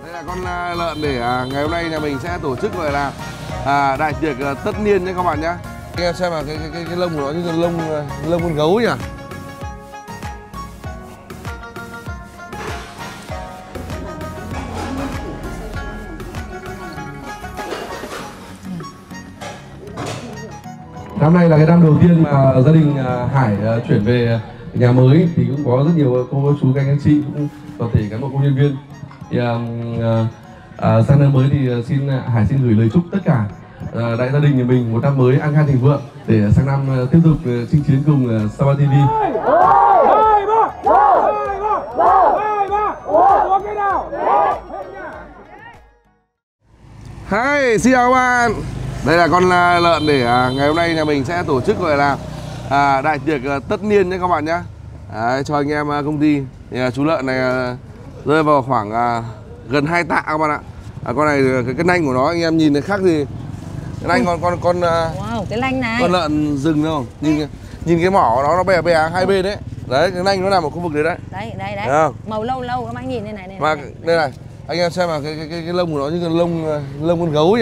Đây là con lợn để ngày hôm nay nhà mình sẽ tổ chức gọi là đại tiệc tất niên nhé các bạn nhé. Anh em xem là cái lông của nó như lông con gấu nhỉ. Năm nay là cái năm đầu tiên mà gia đình Hải chuyển về nhà mới thì cũng có rất nhiều cô chú các anh chị cũng toàn thể cán bộ công nhân viên. Thì sang năm mới thì Hải xin gửi lời chúc tất cả đại gia đình nhà mình một năm mới an khang thịnh vượng để sang năm tiếp tục chinh chiến cùng Sapa TV. Hi, xin chào các bạn. Đây là con lợn để ngày hôm nay nhà mình sẽ tổ chức gọi là đại tiệc tất niên nhé các bạn nhé. Đấy, cho anh em công ty. Thì chú lợn này rơi vào khoảng gần 2 tạ các bạn ạ. Con này cái nanh của nó anh em nhìn thấy khác gì. Cái nanh con wow, cái nanh này. Con lợn rừng đâu. Nhìn cái mỏ của nó bè bè hai bên đấy. Đấy, cái nanh nó nằm ở khu vực đấy đấy. Đấy. Đấy. Màu lâu các bạn nhìn đây này. Mà đây này, anh em xem là cái lông của nó như lông con gấu nhỉ.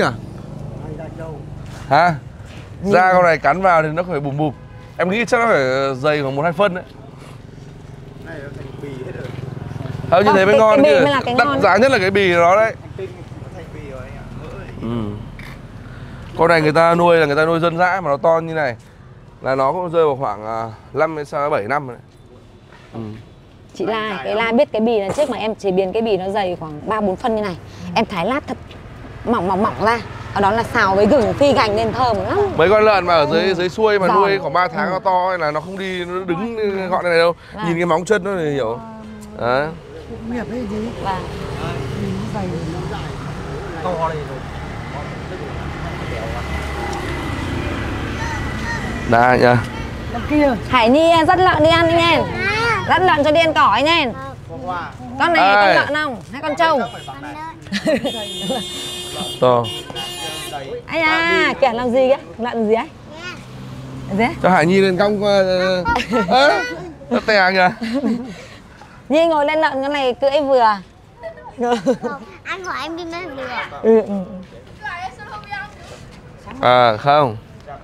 Hả? Da con này cắn vào thì nó phải bùm bùm. Em nghĩ chắc nó phải dày khoảng 1-2 phân đấy. Này nó thành bì hết rồi. Không, như thế mới ngon chứ. Đắt giá nhất là cái bì của nó đấy. Thành bì rồi anh ạ. Con này người ta nuôi là người ta nuôi dân dã mà nó to như này là nó cũng rơi vào khoảng 5-7 năm rồi đấy. Chị La biết cái bì lần trước mà em chế biến cái bì nó dày khoảng 3-4 phân như này. Em thái lát thật mỏng ra. Ở đó là xào với gừng phi gành nên thơm lắm. Mấy con lợn mà ở dưới xuôi mà nuôi khoảng 3 tháng nó to ấy là nó không đi, nó đứng gọn này đâu. Nhìn cái móng chân nó thì hiểu. Đấy. Nghiệp đấy gì? Vâng. Dày To đây rồi. Đây nha. Kia. Hải Nhi dắt lợn đi ăn anh em. Dắt lợn cho đi ăn cỏ anh em. Con này con lợn không? Hay con trâu? To. Ai da, kẻ làm gì kìa? Lợn gì ấy? Gì ấy? Cho Hải Nhi lên cong nó tè kìa. Nhi ngồi lên lợn cái này cưỡi vừa. Anh hỏi em đi mấy vừa. Không.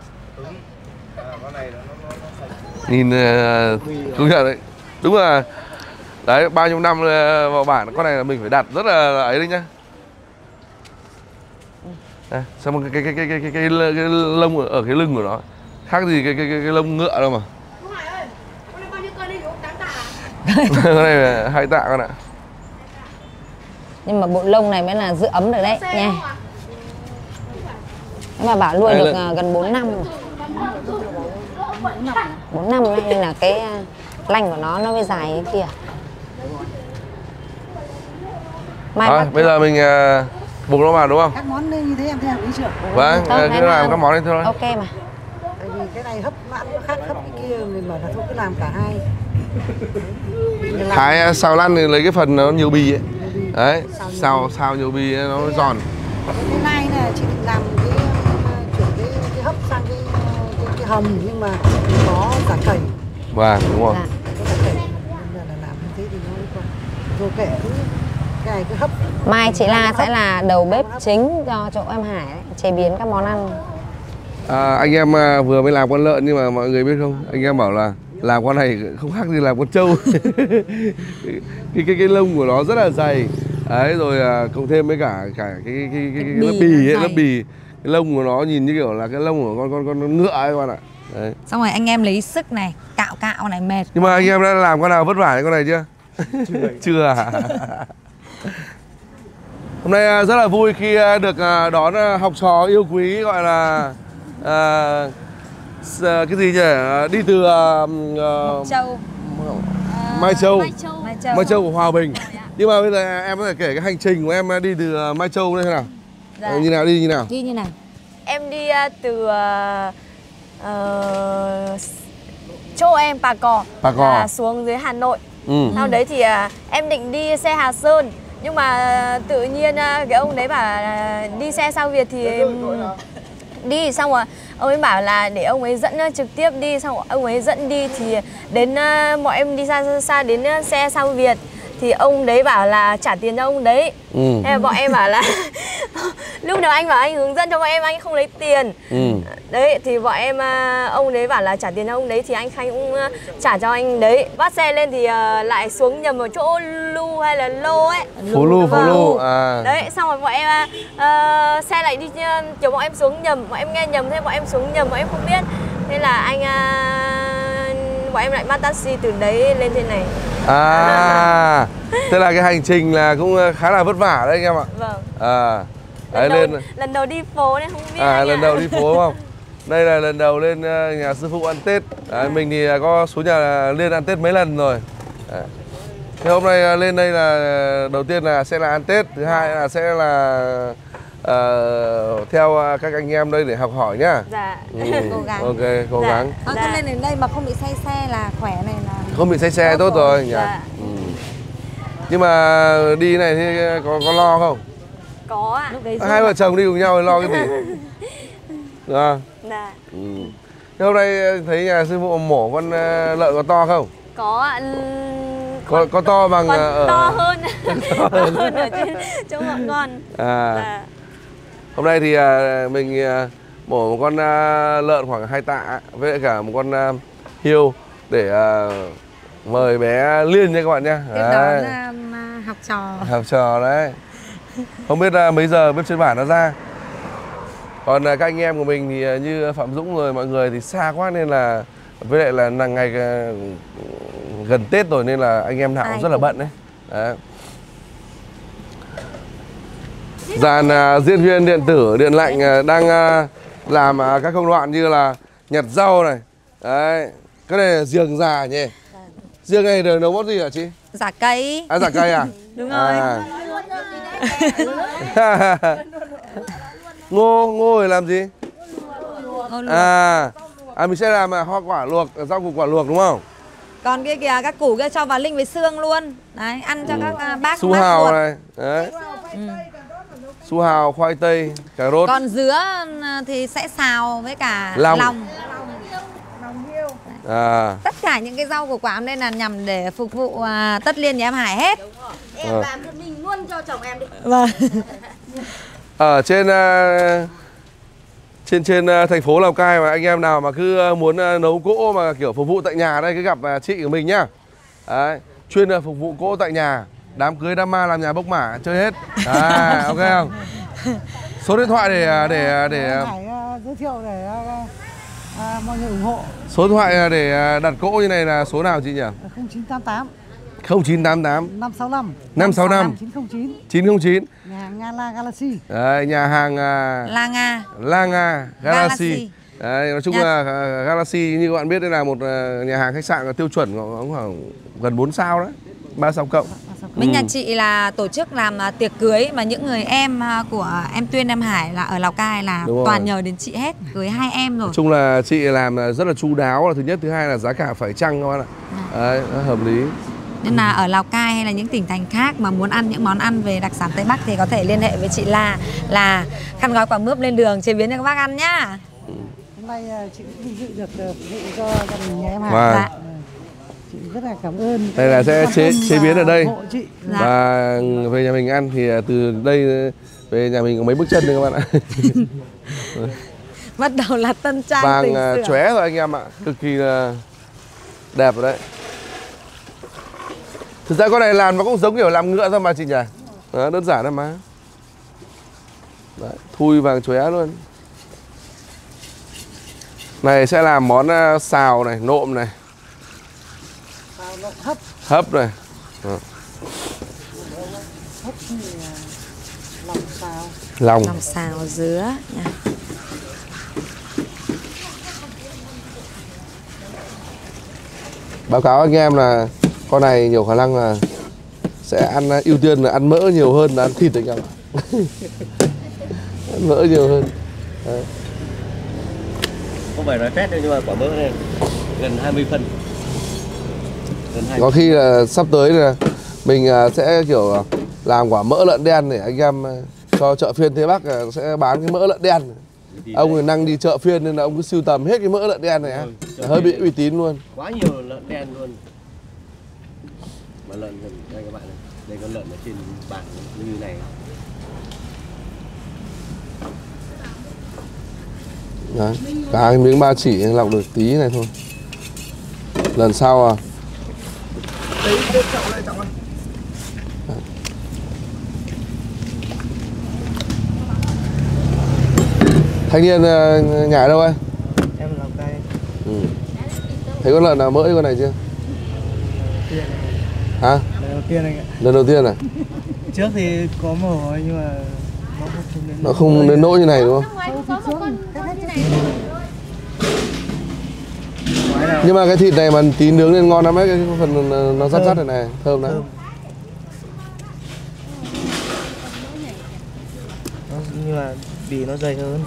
Nhìn công nhận đấy. Đúng là đấy, bao nhiêu năm vào bản con này là mình phải đặt rất là ấy đấy nhá. Đây, xem cái lông ở cái lưng của nó khác gì cái lông ngựa đâu mà. Con này là 2 tạ con ạ. Nhưng mà bộ lông này mới là giữ ấm được đấy nha. Nhưng mà bảo nuôi được gần 4 năm rồi. 4 năm nên là cái lanh của nó mới dài cái kia. Bây giờ mình buộc nó vào đúng không? Các món như thế em theo ý trưởng. Vâng, cứ làm các món lên thôi. Ok mà. Tại vì cái này hấp mặn nó khác hấp cái kia, mình bảo là thôi cứ làm cả hai. Thái xào lăn thì lấy cái phần nó nhiều bì ấy. Đấy, xào nhiều bì nó giòn. Cái này là chị định làm chuyển cái hấp sang cái hầm nhưng mà có giả cầy. Vâng, đúng rồi. Có giả cầy. Nên là làm như thế thì nó còn rồi kệ cái này cứ hấp. Mai chị La sẽ là đầu bếp chính cho chỗ em Hải đấy, chế biến các món ăn. Anh em vừa mới làm con lợn nhưng mà mọi người biết không? Anh em bảo là làm con này không khác gì làm con trâu. cái lông của nó rất là dày. Đấy rồi cộng thêm với cả cái lớp bì ấy, lớp bì. Cái lông của nó nhìn như kiểu là cái lông của con ngựa ấy các bạn ạ. Đấy. Xong rồi anh em lấy sức này, cạo này mệt. Nhưng mà anh em đã làm con nào vất vả con này chưa? Chưa à? Hôm nay rất là vui khi được đón học trò yêu quý gọi là cái gì nhỉ? Đi từ Mai Châu của Hòa Bình. Nhưng mà bây giờ em có thể kể cái hành trình của em đi từ Mai Châu đây thế nào? Dạ. Như nào, đi như nào? Đi như nào? Em đi từ chỗ em Pà Cò xuống dưới Hà Nội. Sau đấy thì em định đi xe Hà Sơn. Nhưng mà tự nhiên cái ông đấy bảo đi xe sao Việt thì đi, xong rồi ông ấy bảo là để ông ấy dẫn trực tiếp đi, xong rồi ông ấy dẫn đi thì đến mọi em đi xa đến xe sao Việt thì ông đấy bảo là trả tiền cho ông đấy. Thế là bọn em bảo là lúc đầu anh bảo anh hướng dẫn cho bọn em, anh không lấy tiền. Đấy thì bọn em, ông đấy bảo là trả tiền cho ông đấy thì anh Khanh cũng trả cho anh đấy. Bắt xe lên thì lại xuống nhầm ở chỗ Lu hay là Lô ấy. Phố Lu. À. Đấy xong rồi bọn em xe lại đi kiểu bọn em xuống nhầm, bọn em nghe nhầm, thế bọn em xuống nhầm, bọn em không biết. Thế là bọn em lại bắt taxi từ đấy lên trên này. À, thế là cái hành trình là cũng khá là vất vả đấy anh em ạ. Vâng. À, đấy, lần đầu đi phố nên không biết. À, lần đầu đi phố đúng không? Đây là lần đầu lên nhà sư phụ ăn Tết. Đấy, mình thì có xuống nhà lên ăn Tết mấy lần rồi. Đấy. Thế hôm nay lên đây là đầu tiên là sẽ là ăn Tết, thứ hai là sẽ là theo các anh em đây để học hỏi nhá. Dạ. Cố gắng. Ok, cố gắng. Con lên đến đây mà không bị say xe là khỏe này là Không bị say xe tốt rồi nhỉ. Dạ. Nhưng mà đi này thì có lo không? Có ạ. Lúc đấy Hai vợ chồng đi cùng nhau thì lo cái gì? Được không? Dạ. Thế hôm nay thấy nhà sư phụ mổ con lợn có to không? Có ạ. Có to bằng to hơn. To hơn ở trên chỗ bọn con. À. Dạ. Hôm nay thì mình mổ một con lợn khoảng 2 tạ với lại cả một con hiêu để mời bé Liên nha các bạn nhé. tiếp đó là học trò. Học trò đấy. Không biết mấy giờ bếp trên bản nó ra. Còn các anh em của mình thì như Phạm Dũng rồi mọi người thì xa quá nên là với lại là ngày gần Tết rồi nên là anh em nào cũng rất là bận đấy. Đấy. Dàn diễn viên điện tử, điện lạnh đang làm các công đoạn như là nhặt rau này. Đấy. Cái này là giềng già nhỉ? Giềng này được nấu món gì hả chị? Giả cây. À, giả cây à? Đúng rồi. Ngô thì làm gì? Mình sẽ làm hoa quả luộc, rau củ quả luộc đúng không? Còn kia kìa, các củ kia cho vào linh với xương luôn. Đấy, ăn cho các bác. Su hào này. Đấy. Su hào, khoai tây, cà rốt. Còn dứa thì sẽ xào với cả lòng. Tất cả những cái rau của quả đây là nhằm để phục vụ tất niên nhà em Hải hết. Em làm cho mình luôn cho chồng em đi. Vâng. Ở trên thành phố Lào Cai mà anh em nào mà cứ muốn nấu cỗ mà kiểu phục vụ tại nhà đây cứ gặp chị của mình nhá. Đấy, chuyên phục vụ cỗ tại nhà, đám cưới đám ma làm nhà bốc mả chơi hết. Ok không? Số điện thoại để giới thiệu để mọi người ủng hộ. Số điện thoại để đặt cỗ như này là số nào chị nhỉ? 0988 0988 565 565 909. 909. Nhà hàng Nga La Galaxy. Đấy, nhà hàng La Nga Galaxy. Đấy, nói chung là Galaxy như các bạn biết đây là một nhà hàng khách sạn tiêu chuẩn khoảng gần 4 sao đấy, 3 sao cộng. Bên nhà chị là tổ chức làm tiệc cưới mà những người em của em Tuyên em Hải là ở Lào Cai là toàn nhờ đến chị hết, cưới 2 em rồi. Nói chung là chị làm rất là chu đáo là thứ nhất, thứ hai là giá cả phải chăng các bạn ạ. Đấy, nó hợp lý. Nên là ở Lào Cai hay là những tỉnh thành khác mà muốn ăn những món ăn về đặc sản Tây Bắc thì có thể liên hệ với chị là khăn gói quả mướp lên đường chế biến cho các bác ăn nhá. Hôm nay chị cũng vinh dự được phục vụ cho gia đình nhà em Hải. Dạ. Chị rất là cảm ơn. Đây là sẽ chế biến ở đây. Chị. Và về nhà mình ăn thì từ đây về nhà mình có mấy bước chân thôi các bạn ạ. Bắt đầu là tân trang vàng chóe rồi anh em ạ, cực kỳ là đẹp rồi đấy. Thực ra con này làm nó cũng giống kiểu làm ngựa thôi mà chị nhỉ. Đó, đơn giản thôi mà. Đấy, thui vàng chóe luôn. Này sẽ làm món xào này, nộm này, hấp này. Hấp thì lòng xào. Lòng xào dứa nha. Báo cáo anh em là con này nhiều khả năng là sẽ ăn ưu tiên là ăn mỡ nhiều hơn là ăn thịt anh em ạ. Ăn mỡ nhiều hơn. Đấy. Không phải nói phét đâu nhưng mà quả mỡ này gần 20 phân. Có khi là sắp tới là mình sẽ kiểu làm quả mỡ lợn đen để anh em cho chợ phiên Tây Bắc sẽ bán cái mỡ lợn đen. Ông thì năng đi chợ phiên nên là ông cứ sưu tầm hết cái mỡ lợn đen này, hơi bị uy tín luôn. Quá nhiều lợn đen luôn. Mà lợn đây các bạn này. Đây con lợn ở trên bàn như này. Đấy, cả cái miếng ba chỉ lọc được tí này thôi. Lần sau à. Đấy, trọng lại trọng ơi. Thanh niên nhà ở đâu anh? Em làm tay. Thấy con lợn nào mỡ con này chưa? Hả? Lần đầu tiên anh ạ. Lần đầu tiên à? Trước thì có mổ nhưng mà nó không đến nỗi như này đúng không? Nhưng mà cái thịt này mà tí nướng lên ngon lắm ấy, cái phần nó rát rát này thơm lắm. Nhưng mà bì nó dày hơn.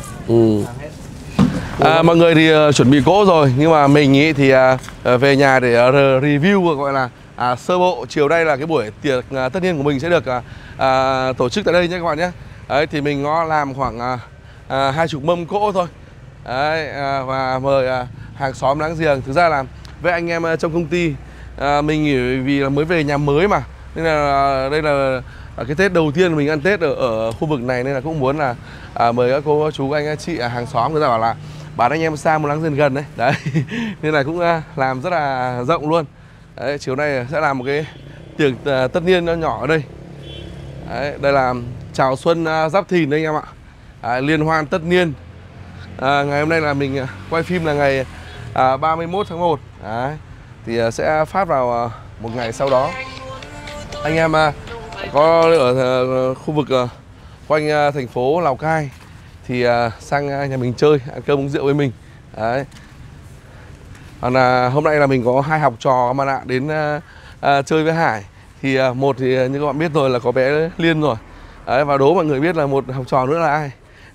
Mọi người thì chuẩn bị cỗ rồi, nhưng mà mình ý thì về nhà để review gọi là sơ bộ. Chiều nay là cái buổi tiệc tất niên của mình sẽ được tổ chức tại đây nhé các bạn nhé. Đấy, thì mình có làm khoảng 20 mâm cỗ thôi. Đấy, và mời hàng xóm láng giềng. Thực ra là với anh em trong công ty mình nghỉ vì là mới về nhà mới mà, nên là đây là cái Tết đầu tiên mình ăn Tết ở khu vực này, nên là cũng muốn là mời các cô chú anh chị hàng xóm. Người ta bảo là bạn anh em xa muốn láng giềng gần đấy. Đấy nên là cũng làm rất là rộng luôn. Đấy, chiều nay sẽ làm một cái tiệc tất niên nhỏ nhỏ ở đây. Đấy, đây là chào xuân Giáp Thìn đấy anh em ạ. Liên hoan tất niên. Ngày hôm nay là mình quay phim là ngày 31 tháng 1. Đấy, thì sẽ phát vào một ngày sau đó. Anh em có ở khu vực quanh thành phố Lào Cai thì sang nhà mình chơi, ăn cơm uống rượu với mình. Đấy. Còn hôm nay là mình có 2 học trò mà đã đến chơi với Hải. Thì một thì như các bạn biết rồi là có bé Liên rồi. Đấy, và đố mọi người biết là một học trò nữa là ai.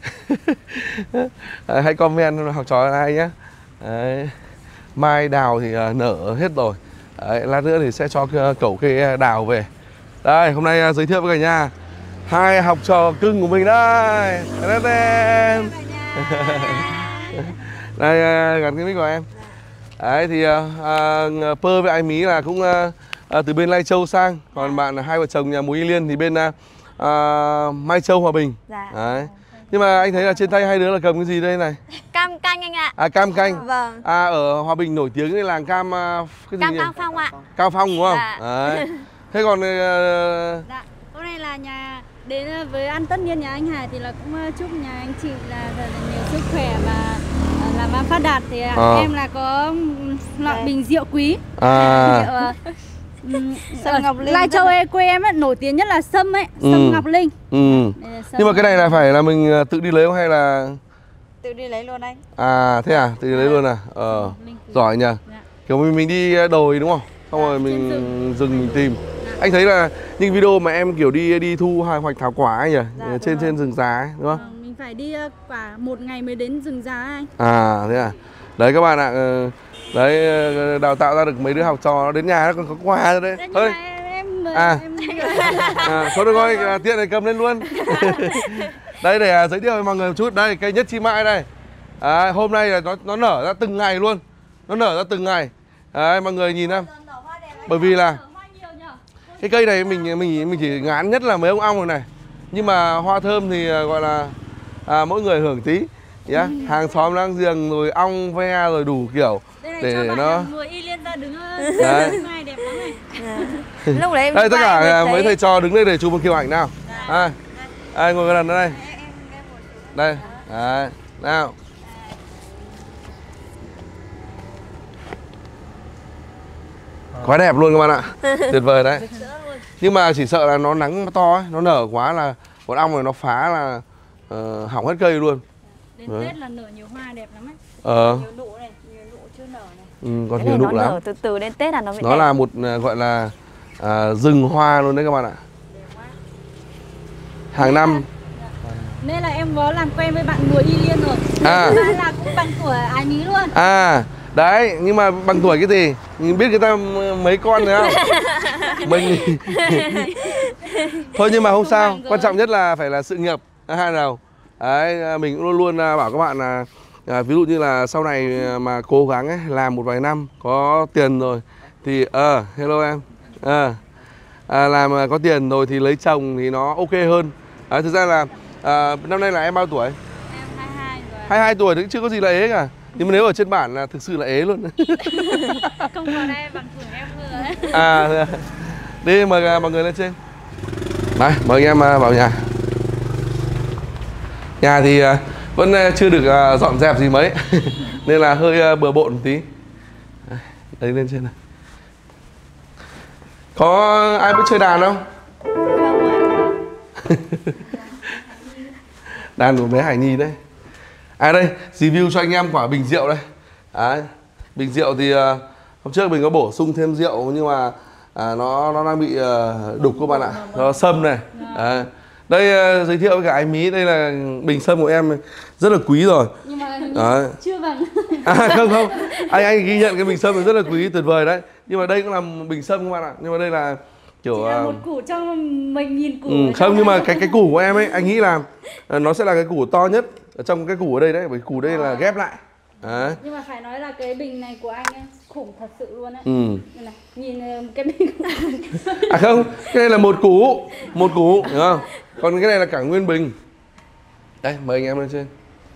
Hãy comment học trò là ai nhé. Đấy. Mai đào thì nở hết rồi. Đấy, lát nữa thì sẽ cho cẩu cây đào về. Đây, hôm nay giới thiệu với cả nhà 2 học trò cưng của mình đây. Đây, gắn cái mic của em. Đấy thì Pơ với anh Mí là cũng từ bên Lai Châu sang. Còn bạn là hai vợ chồng nhà Mùi Y Liên thì bên Mai Châu Hòa Bình. Dạ. Đấy. Nhưng mà anh thấy là trên tay hai đứa là cầm cái gì đây này? Cam canh anh ạ. Cam canh. Vâng. Ở Hòa Bình nổi tiếng cái làng cam cái gì Cam nhỉ? Cao Phong ạ. Cao Phong đúng không? Dạ. Đấy. Thế còn dạ, hôm nay là nhà đến với ăn tất niên nhà anh Hải thì là cũng chúc nhà anh chị là thật là nhiều sức khỏe và làm ăn phát đạt. Thì em là có loại bình rượu quý. Sâm Ngọc Linh. Lai Châu quê em ấy, nổi tiếng nhất là sâm ấy, sâm Ngọc Linh. Nhưng mà cái này là phải là mình tự đi lấy không hay là tự đi lấy luôn anh? Thế à, tự đi lấy luôn à? Giỏi nhỉ. Kiểu mình đi đồi đúng không? Xong rồi mình rừng mình tìm. Anh thấy là những video mà em kiểu đi thu hoạch thảo quả ấy nhỉ? Trên rừng giá ấy, đúng không? Mình phải đi quả 1 ngày mới đến rừng giá anh. Thế à. Đấy các bạn ạ. Đấy, đào tạo ra được mấy đứa học trò nó đến nhà nó còn có quà rồi đấy. Thôi. Thôi được rồi, tiện này cầm lên luôn. Đây để giới thiệu với mọi người một chút. Đây, cây nhất chi mãi đây. Hôm nay là nó nở ra từng ngày luôn. Nó nở ra từng ngày. Đấy, mọi người nhìn em. Bởi vì là cái cây này mình chỉ ngán nhất là mấy ông ong rồi này. Nhưng mà hoa thơm thì gọi là mỗi người hưởng tí. Hàng xóm láng giềng rồi ong ve rồi đủ kiểu để nó Mùi Y Liên ra đứng đấy. ngay đẹp lắm này. Lúc đấy đây tất cả mấy thầy trò đứng đây để chụp một kiểu ảnh nào. Ai ngồi gần đây. Đây. Đấy. Nào. Quá đẹp luôn các bạn ạ. Tuyệt vời đấy. Nhưng mà chỉ sợ là nó nắng to ấy, nó nở quá là con ong này nó phá là hỏng hết cây luôn. Đến Tết là nở nhiều hoa đẹp lắm ấy. Nhiều nụ này, nhiều nụ chưa nở này. Còn nhiều nụ lắm. Nở từ từ đến Tết là nó mới Nó đẹp. là một gọi là rừng hoa luôn đấy các bạn ạ. Hàng năm. Nên là em có làm quen với bạn Mùi Y Liên rồi. Là cũng bằng tuổi Ái Mí luôn. Đấy, nhưng mà bằng tuổi cái gì? Mình biết người ta mấy con rồi không? Mình thôi nhưng mà không sao, quan trọng nhất là phải là sự nghiệp hai nào. Đấy, mình cũng luôn luôn bảo các bạn là ví dụ như là sau này mà cố gắng ấy, làm một vài năm có tiền rồi thì hello em. làm có tiền rồi thì lấy chồng thì nó ok hơn. Thực ra là năm nay là em bao tuổi? Em 22 rồi. 22 tuổi thì chưa có gì là ế cả. Nhưng mà nếu ở trên bản là thực sự là ế luôn. Không còn em bằng tuổi em vừa đấy. Đi mời mọi người lên trên. Đấy, mời anh em vào nhà. Nhà thì vẫn chưa được dọn dẹp gì mấy nên là hơi bừa bộn một tí. Đấy, lên trên này. Có ai biết chơi đàn không? Đàn của bé Hải Nhi đấy. Đây, review cho anh em quả bình rượu đây. Đấy, bình rượu thì hôm trước mình có bổ sung thêm rượu nhưng mà nó đang bị đục các bạn ạ. Nó sâm này. Đây giới thiệu với cả anh Mí, đây là bình sâm của em rất là quý rồi. Nhưng mà chưa bằng. Không, anh ghi nhận cái bình sâm rất là quý, tuyệt vời đấy. Nhưng mà đây cũng là bình sâm các bạn ạ. Nhưng mà đây là kiểu chỉ là một củ cho mình nhìn củ. Không, nhưng mà cái củ của em ấy, anh nghĩ là nó sẽ là cái củ to nhất ở trong cái củ ở đây đấy, bởi củ đây là ghép lại. Đấy. Nhưng mà phải nói là cái bình này của anh ấy khủng thật sự luôn đấy. Này, nhìn cái bình không, cái này là một củ, hiểu không? Còn cái này là cả nguyên bình. Đây, mời anh em lên trên.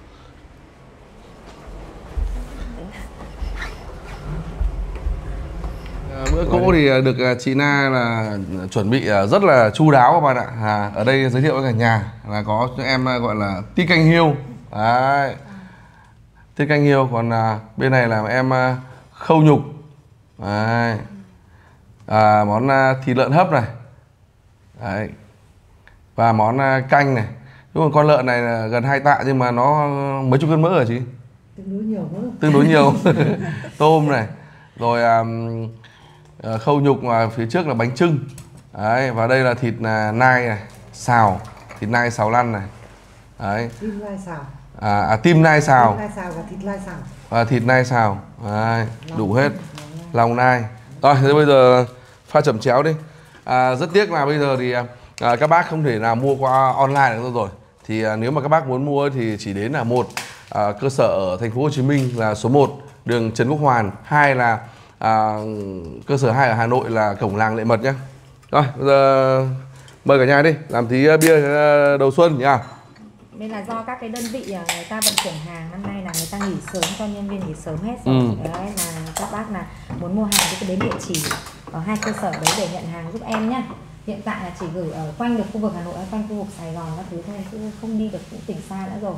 Bữa cỗ thì được chị Na là chuẩn bị rất là chu đáo các bạn ạ. Ở đây giới thiệu với cả nhà là có cho em gọi là tiết canh hiêu. Đấy. Tiết canh hiêu, còn bên này là em khâu nhục. Đấy. Món thịt lợn hấp này. Đấy. Và món canh này. Đúng rồi, con lợn này là gần 2 tạ nhưng mà nó mấy chục cân mỡ hả chị? Tương đối nhiều mỡ. Tương đối nhiều. Tôm này. Rồi khâu nhục, và phía trước là bánh chưng. Đấy, và đây là thịt nai này, xào, thịt nai xào lăn này. Đấy. Tim nai xào. Tim nai xào. Tim nai xào và thịt nai xào. Và thịt nai xào. Đấy, đủ hết. Lòng nai. Rồi, thế bây giờ pha chẩm chéo đi. Rất tiếc là bây giờ thì các bác không thể nào mua qua online được rồi. Thì nếu mà các bác muốn mua thì chỉ đến là một cơ sở ở thành phố Hồ Chí Minh là số 1 đường Trần Quốc Hoàn, 2 là cơ sở 2 ở Hà Nội là cổng làng Lệ Mật nhé. Rồi, bây giờ mời cả nhà đi làm tí bia đầu xuân nhá. Đây là do các cái đơn vị người ta vận chuyển hàng năm nay là người ta nghỉ sớm, cho nhân viên nghỉ sớm hết rồi. Đấy là các bác là muốn mua hàng thì cứ đến địa chỉ ở 2 cơ sở đấy để nhận hàng giúp em nhé. Hiện tại là chỉ gửi ở quanh được khu vực Hà Nội, quanh khu vực Sài Gòn các thứ thôi, chứ không đi được những tỉnh xa nữa rồi.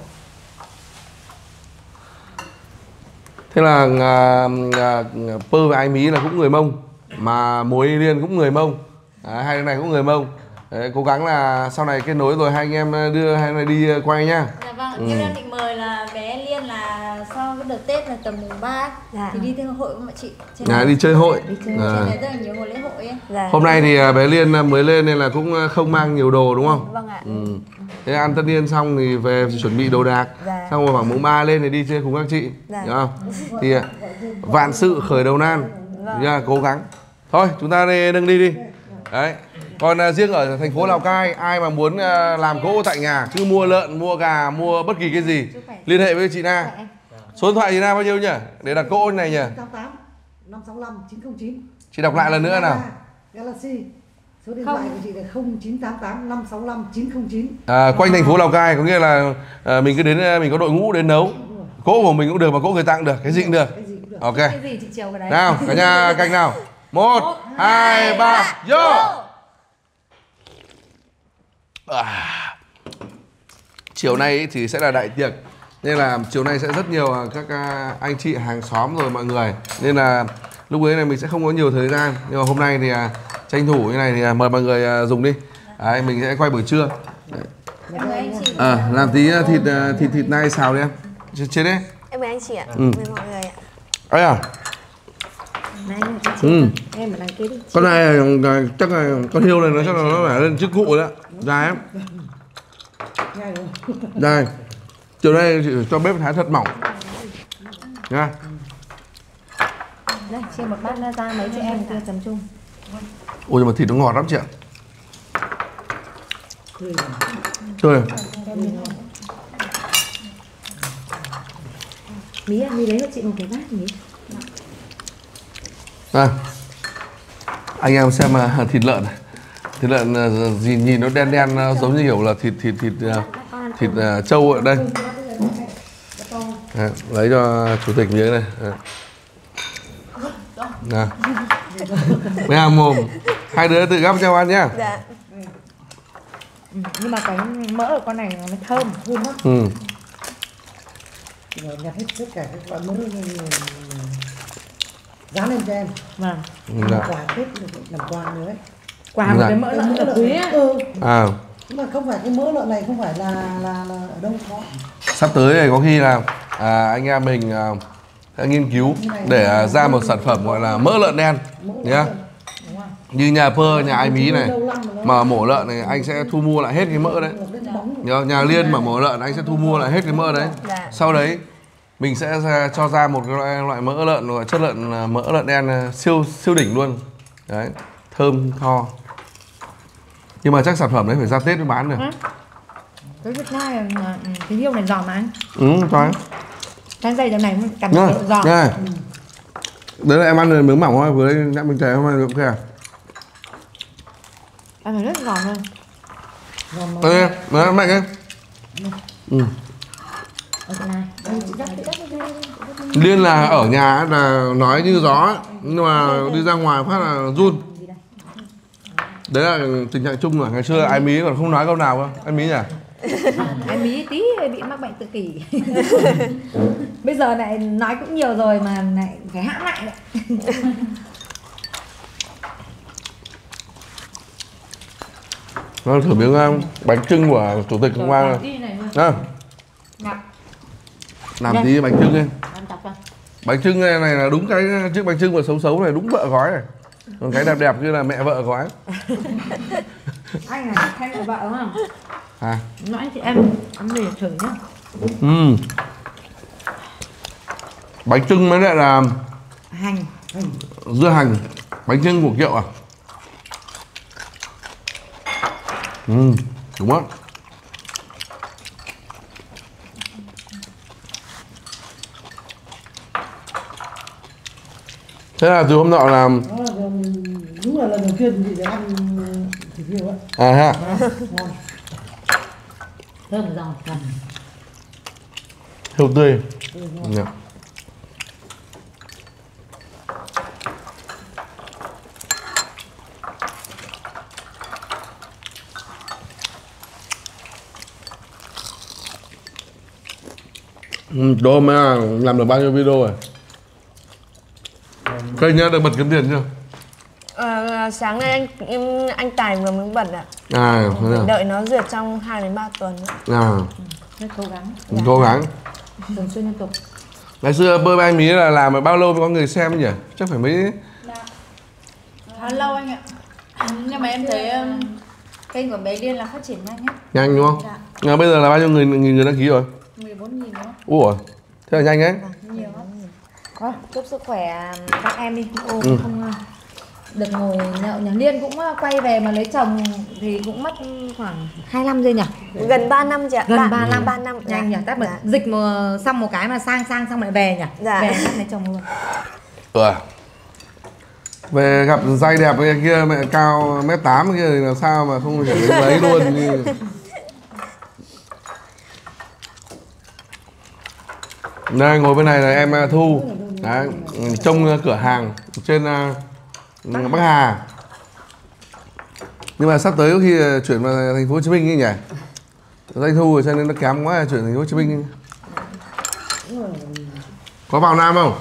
Thế là Pơ và anh Mí là cũng người Mông, mà Mối Liên cũng người Mông. Hai cái này cũng người Mông. Đấy, cố gắng là sau này kết nối rồi hai anh em đưa hai này đi quay nhá. Dạ vâng, em đang định mời là bé Liên là sau cái đợt Tết là tầm mùng 3 thì đi theo hội với mọi chị. Đi chơi hội. Trên này rất là nhiều hội lễ hội ấy. Hôm nay thì bé Liên mới lên nên là cũng không mang nhiều đồ đúng không? Vâng ạ. Thế ăn tất niên xong thì về chuẩn bị đồ đạc. Xong rồi khoảng mùng 3 lên thì đi chơi cùng các chị. Hiểu không? Thì vạn sự khởi đầu nan. Cố gắng. Thôi chúng ta nâng đi. Đấy. Còn riêng ở thành phố Lào Cai, ai mà muốn làm cỗ tại nhà, chứ mua lợn, mua gà, mua bất kỳ cái gì, liên hệ với chị Na. Số điện thoại chị Na bao nhiêu nhỉ? Để đặt cỗ này nhỉ? 88 565 909. Chị đọc lại lần nữa nào. Galaxy. Số điện thoại của chị là 0988 565 909. Quanh thành phố Lào Cai, có nghĩa là mình cứ đến, mình có đội ngũ đến nấu. Cỗ của mình cũng được mà cỗ người ta cũng được, cái gì cũng được. Ok. Cái gì chị chiều cái đấy. Nào, cả nhà canh nào. 1, 2, 3, vô. Chiều nay thì sẽ là đại tiệc, nên là chiều nay sẽ rất nhiều các anh chị hàng xóm rồi mọi người, nên là lúc ấy này mình sẽ không có nhiều thời gian, nhưng mà hôm nay thì tranh thủ như này thì mời mọi người dùng đi. Đấy, mình sẽ quay buổi trưa. Làm tí thịt nai xào đi em. Chế đấy. Em mời anh chị ạ. Mời mọi người ạ. Ấy à? Em ở đằng kia đi. Con này chắc là con hiêu này nó chắc là nó phải lên chức cụ rồi đó. Dài em. Đây. Chiều nay chị cho bếp thái thật mỏng. Nha. Đây, chia một bát ra mấy chị em kia tầm trung. Ôi nhưng mà thịt nó ngọt lắm chị ạ. Tươi. Mí lấy cho chị một cái bát Mí. Anh em xem thịt lợn này. Thịt lợn gì nhìn nó đen đen giống như kiểu là thịt trâu ở đây. Lấy cho chủ tịch miếng này. Nào. Mấy hàng mồm. Hai đứa tự gắp cho ăn nhá. Dạ. Nhưng mà cái mỡ ở con này nó thơm hơn lắm. Nhặt hết tất cả các loại mỡ dán lên cho em. Vâng. Làm quà Tết làm quà nữa ấy. Quà một cái mỡ lợn rất là quý á. Nhưng mà không phải cái mỡ lợn này không phải là ở đâu có. Sắp tới này có khi là anh em mình sẽ nghiên cứu để ra một sản phẩm gọi là mỡ lợn đen nhá. Như nhà Pơ, nhà Ai Mí này mà mổ lợn này anh sẽ thu mua lại hết cái mỡ đấy. Nhà Liên mà mổ lợn anh sẽ thu mua lại hết cái mỡ đấy. Sau đấy mình sẽ cho ra một cái loại mỡ lợn, loại chất mỡ lợn đen siêu đỉnh luôn. Đấy, thơm tho. Nhưng mà chắc sản phẩm đấy phải ra Tết mới bán được. Cái Việt Nam cái hiêu này giòn mà anh. Cho cái dây giờ này cảm giác giòn. Đấy là em ăn rồi miếng mỏng thôi, vừa đây em mình chảy hôm nay được kìa. Em thấy rất giòn luôn. Đây, nó mạnh ấy. Liên là ở nhà là nói như gió nhưng mà đi ra ngoài phát là run. Đấy là tình trạng chung rồi. Ngày xưa Ai Mí còn không nói câu nào cơ. Ai Mí nhỉ? Ai Mí tí bị mắc bệnh tự kỷ. Bây giờ lại nói cũng nhiều rồi mà lại phải hãm lại đấy. Nó thử miếng bánh trưng của chủ tịch hôm qua rồi. Làm tí bánh trưng đi. Bánh trưng này là đúng cái chiếc bánh trưng mà xấu này đúng vợ gói này. Còn cái đẹp kia là mẹ vợ gói. Anh là thay là vợ đúng không? Nói chị em về thử nhá. Bánh trưng mới lại là hành, dưa hành, bánh trưng của Kiệu à? Đúng á. Thế là từ hôm nọ là đúng là lần đầu tiên chị ăn thịt hươu ấy. Ha. Thơm giòn. Hươu tươi. Đô mà làm được bao nhiêu video rồi? Kênh nhá, được bật kiếm tiền chưa? Sáng nay anh Tài vừa mới bật ạ. Đợi nó duyệt trong 2 đến 3 tuần nữa. Rất cố gắng. Cố gắng. Thường xuyên liên tục. Ngày xưa Bơi Ai Mí là làm bao lâu mới có người xem nhỉ? Chắc phải mấy... Khá lâu anh ạ. Nhưng mà em thấy kênh của bé Liên là phát triển nhanh á. Nhanh đúng không? Bây giờ là bao nhiêu người đăng ký rồi? 14.000 nữa. Ủa, thế là nhanh ấy. Nhiều lắm. Chúc sức khỏe các em đi. Không được ngồi nhậu nhà Liên cũng quay về mà lấy chồng thì cũng mất khoảng 2 năm rồi nhỉ? Gần 3 năm chị ạ. Gần 3 năm. 3 năm. Nhanh nhỉ? Chắc là dịch mà xong một cái mà sang xong lại về nhỉ? Về lấy chồng luôn. Về gặp dây đẹp cái kia mẹ cao 1m8 kia thì làm sao mà không thể lấy luôn như... Đây ngồi bên này là em Thu. Đấy, trông cửa hàng trên Bắc Hà. Nhưng mà sắp tới có khi chuyển vào thành phố Hồ Chí Minh nhỉ? Doanh thu rồi cho nên nó kém quá chuyển thành phố Hồ Chí Minh. Có vào Nam không?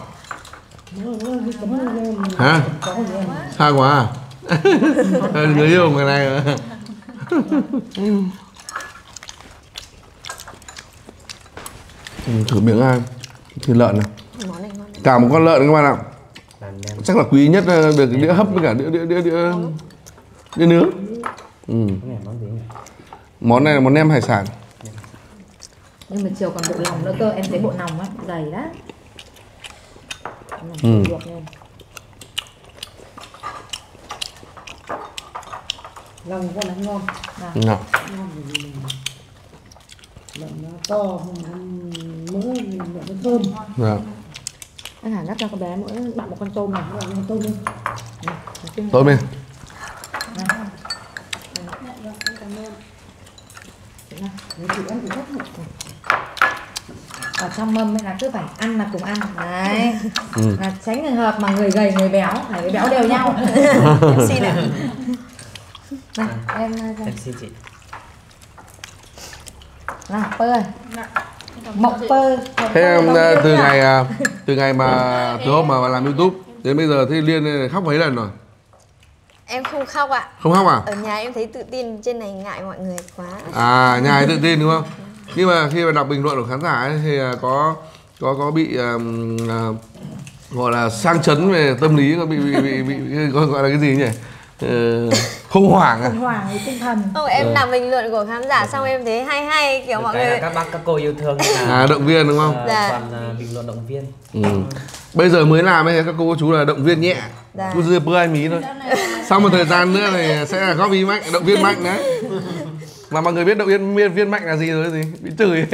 Hả? Xa quá à? Người yêu người này mà. Thử miếng thịt lợn này. Cả một con lợn các bạn ạ. Chắc là quý nhất được đĩa hấp với cả đĩa nướng. Món này là món nem hải sản. Nhưng mà chiều còn bộ lòng nữa cơ, em thấy bộ lòng á dày đó. Lòng con ăn ngon. Ngon. Lợn nó to, mỡ nó thơm. Anh Hải gắp cho con bé mỗi bọc một con tôm này. Tôm đi. Tôm đi. chị ăn thì rất ở trong mâm ấy là cứ phải ăn là cùng ăn đấy. Là tránh trường hợp mà người gầy người béo, người béo đều nhau. Em xin ạ. Này, em xin chị. nào Pơ ơi, Mộng Pơ. Thế em từ ngày mà từ hôm mà làm YouTube đến bây giờ thì Liên khóc mấy lần rồi? Em không khóc ạ. Không khóc à? Ở nhà em thấy tự tin, trên này ngại mọi người quá. À, nhà ấy tự tin đúng không? Nhưng mà khi mà đọc bình luận của khán giả ấy, thì có bị gọi là sang chấn về tâm lý, có bị gọi là cái gì nhỉ? Khủng hoảng à? Khủng hoảng về tinh thần. Không, em đọc bình luận của khán giả xong em thấy hay kiểu mọi người các bác các cô yêu thương là động viên đúng không? Dạ. Toàn bình luận động viên. Bây giờ mới làm ấy các cô chú là động viên nhẹ, dạ. cứ dưa bưa ai mí thôi. Sau một thời gian nữa thì sẽ là góp ý mạnh, động viên mạnh đấy. Mà mọi người biết động viên mạnh là gì rồi gì? Bị chửi.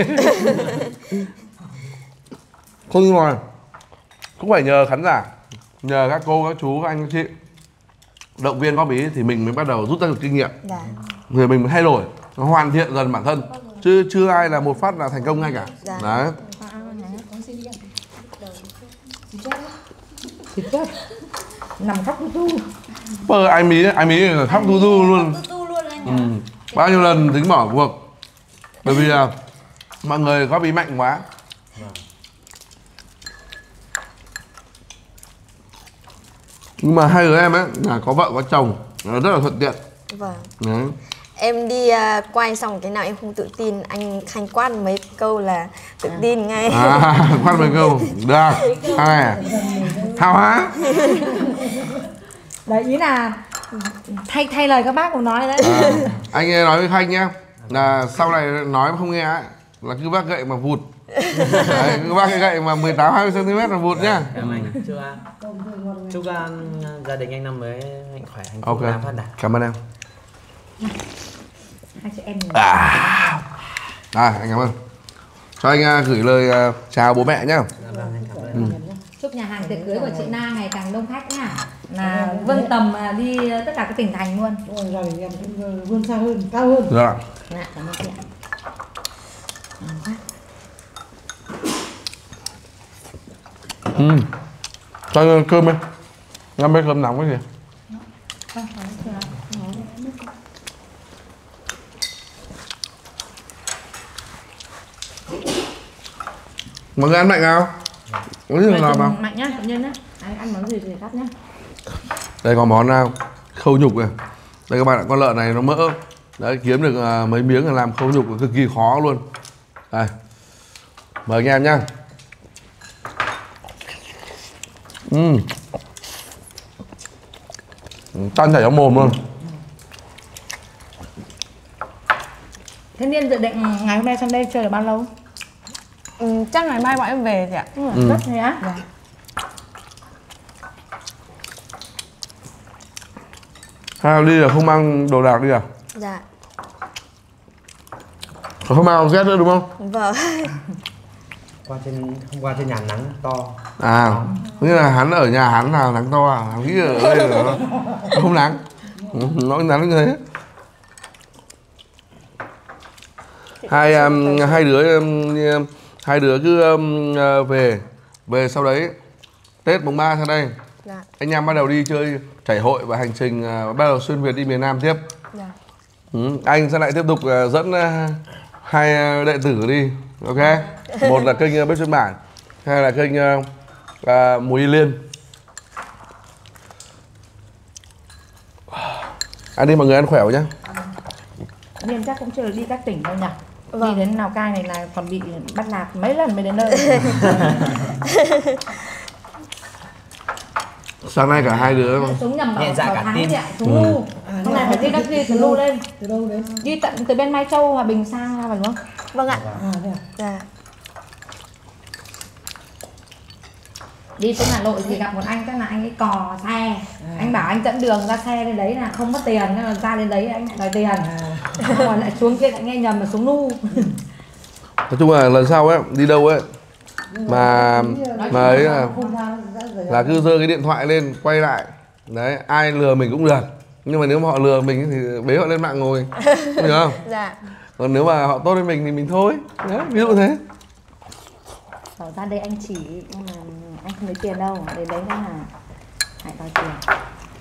Không nhưng mà cũng phải nhờ khán giả, nhờ các cô, các chú, các anh, các chị động viên góp ý thì mình mới bắt đầu rút ra được kinh nghiệm. Dạ. Rồi mình mới thay đổi, hoàn thiện dần bản thân. Chứ chưa ai là một phát là thành công ngay cả. Dạ. Đấy. Thì chết. Nằm khóc tu Bơ anh Mí khóc tu luôn. Bao nhiêu lần tính bỏ cuộc. Bởi vì là mọi người góp ý mạnh quá. Nhưng mà hai đứa em ấy là có vợ có chồng, rất là thuận tiện. Vâng. Đấy. Em đi quay xong cái nào em không tự tin, anh Khanh quát mấy câu là tự tin ngay. Quát mấy câu, được, hay à? Hào há. Đấy, ý là thay lời các bác cũng nói đấy. Anh nói với Khanh nhá, là sau này nói không nghe ấy, là cứ vác gậy mà vụt. Đấy, cứ vác cái gậy mà 18-20 cm là vụt nhá. Cảm ơn anh. Chúc gia đình anh năm mới mạnh khỏe, hạnh phúc, Ok, phát đạt. cảm ơn em. Hai chị em anh cảm ơn. Cho anh gửi lời chào bố mẹ nhá. Chúc nhà hàng tiệc cưới của chị Na ngày càng đông khách nhá. Là vươn tầm đi tất cả các tỉnh thành luôn. Rồi em cũng vươn xa hơn, cao hơn. Được ạ. Dạ, cảm ơn chị ạ. Cho anh cơm đi. Ngâm bếp cơm nóng cái gì? Mọi người ăn mạnh nào? Có gì làm không? Mạnh nhá, tự nhiên nhá. Ăn món gì thì cắt nhá. Đây có món nào? Khâu nhục này. Đây các bạn ạ, con lợn này nó mỡ. Đấy, kiếm được mấy miếng là làm khâu nhục cực kỳ khó luôn. Đây. Mời anh em nhá. Tan chảy trong mồm luôn. Thế Niên dự định ngày hôm nay sang đây chơi được bao lâu? Chắc ngày mai bọn em về thì ạ. Rất thế á? Dạ. Hai đi là không mang đồ đạc đi à? Dạ. Không mang Z nữa đúng không? Vâng. Hôm qua trên nhà nắng to. Nghĩa là hắn ở nhà hắn nào nắng to à? Hắn nghĩ ở đây là nó không nắng. Nó nắng như thế. Hai đứa cứ về sau đấy Tết mùng 3 sang đây. Dạ. Anh em bắt đầu đi chơi chảy hội và hành trình bắt đầu xuyên Việt đi miền Nam tiếp. Dạ. Anh sẽ lại tiếp tục dẫn hai đệ tử đi, ok? Một là kênh Bếp Xuân Bản, hai là kênh Mùi Y Liên. Ăn đi mọi người, ăn khỏe nhá. Niên chắc cũng chưa được đi các tỉnh đâu nhỉ? Đi đến Lào Cai này là còn bị bắt nạt mấy lần mới đến nơi. Sáng nay cả hai đứa Súng nhầm nhẹ dạ cả tin. Súng lu. Hôm nay phải đi taxi từ lu lên. Từ đâu đến? Đi tận từ bên Mai Châu, Hòa Bình sang ra phải đúng không? Vâng ạ. Thế à? Dạ. Đi xuống Hà Nội thì gặp một anh, chắc là anh ấy cò xe. Anh bảo anh dẫn đường ra xe lên đấy là không mất tiền, nên là ra đến đấy anh lại đòi tiền. Rồi lại xuống kia lại nghe nhầm là xuống lu. nói chung là lần sau ấy đi đâu ấy mà ấy là cứ giơ cái điện thoại lên quay lại đấy, ai lừa mình cũng được, nhưng mà nếu mà họ lừa mình thì bế họ lên mạng ngồi, hiểu không? Dạ. Còn nếu mà họ tốt với mình thì mình thôi. Đấy, ví dụ thế. Ở ra đây anh chỉ nhưng mà anh không lấy tiền đâu, để đấy là hãy đòi tiền.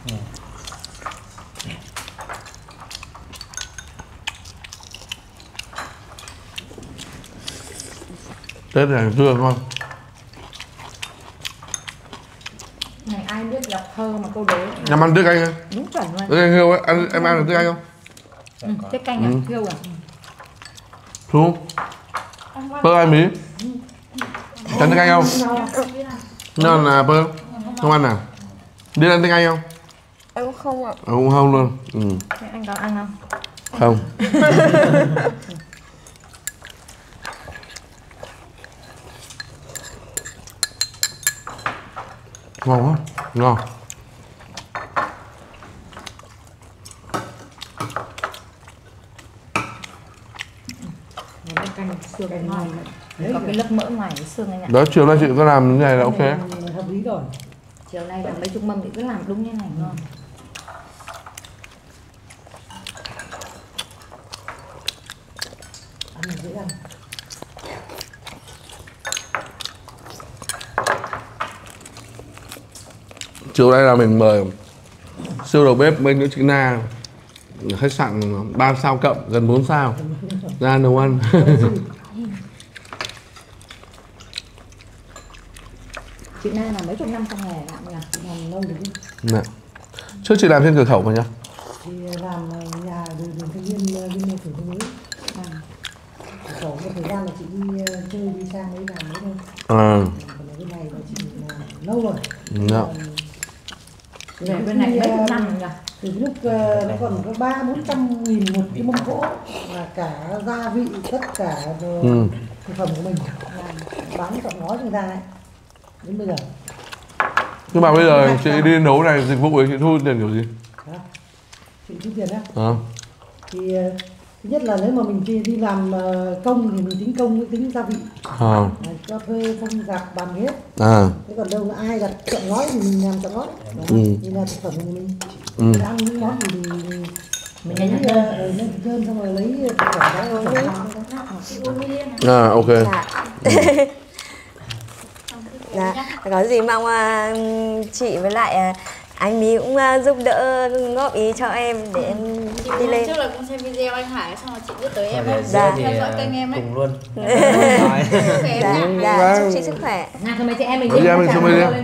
Tết này chưa không? Này ai biết đọc thơ mà câu đố. Em ăn tiết canh không? Đúng chuẩn luôn. Tiết canh hiêu ấy, em ăn được tiết canh không? Tiết canh à? Hiêu à? Thu. Bơ ai mí? Ăn tiết canh không? Nên là bơ không ăn à? Đi ăn tiết canh không? Em không ạ. Cũng không luôn. Thế anh có ăn không? Không. Ngon quá, ngon. Canh xương ngon. Có cái lớp mỡ ngoài cái xương anh ạ. Đó, chiều nay chị có làm như này là ok. Hợp lý rồi. Chiều nay làm mấy chục mâm thì cứ làm đúng như này ngon. Ăn dễ ăn. Chiều nay là mình mời siêu đầu bếp bên nữ chị Na, khách sạn 3 sao cộng, gần 4 sao ra nấu ăn. Chị Na là mấy chục năm trong nghề làm nhỉ? Làm lâu rồi. Nè. Trước chị làm trên cửa khẩu mà nhá. Thì làm nhà đường Thanh Niên bên Thủ Đức Mới. Cửa khẩu một thời gian là chị đi chơi đi sang đấy làm đấy thôi. Còn ở bên này là chị làm lâu rồi. Dạ. Về bên này mấy chục năm nhỉ? Từ lúc nó còn có 300-400.000 một cái mâm cỗ, là cả gia vị tất cả thực phẩm của mình bán tận nói cho người ta đấy. Đến bây giờ. Nhưng mà bây giờ chị đi nấu này dịch vụ ấy chị thu tiền kiểu gì? Chị thu tiền á? Thì thứ nhất là nếu mà mình đi làm công thì mình tính công với tính gia vị. Cho thuê không gạt bàn ghế. Thế còn đâu là ai đặt chọn gói thì mình làm chọn gói. Như là thực phẩm của mình. Ăn những món gì thì mình lấy đơn xong rồi lấy thực phẩm đó. Ok. Dạ, có gì mong chị với lại anh Mí cũng giúp đỡ góp ý cho em để em đi lên. Trước là cũng xem video anh Hải xong rồi chị biết tới em ấy. Dạ. Theo dõi kênh em ấy. Cùng luôn. Dạ, chúc chị sức khỏe. Nào thôi mấy chị em mình đi. Mình xuống đi.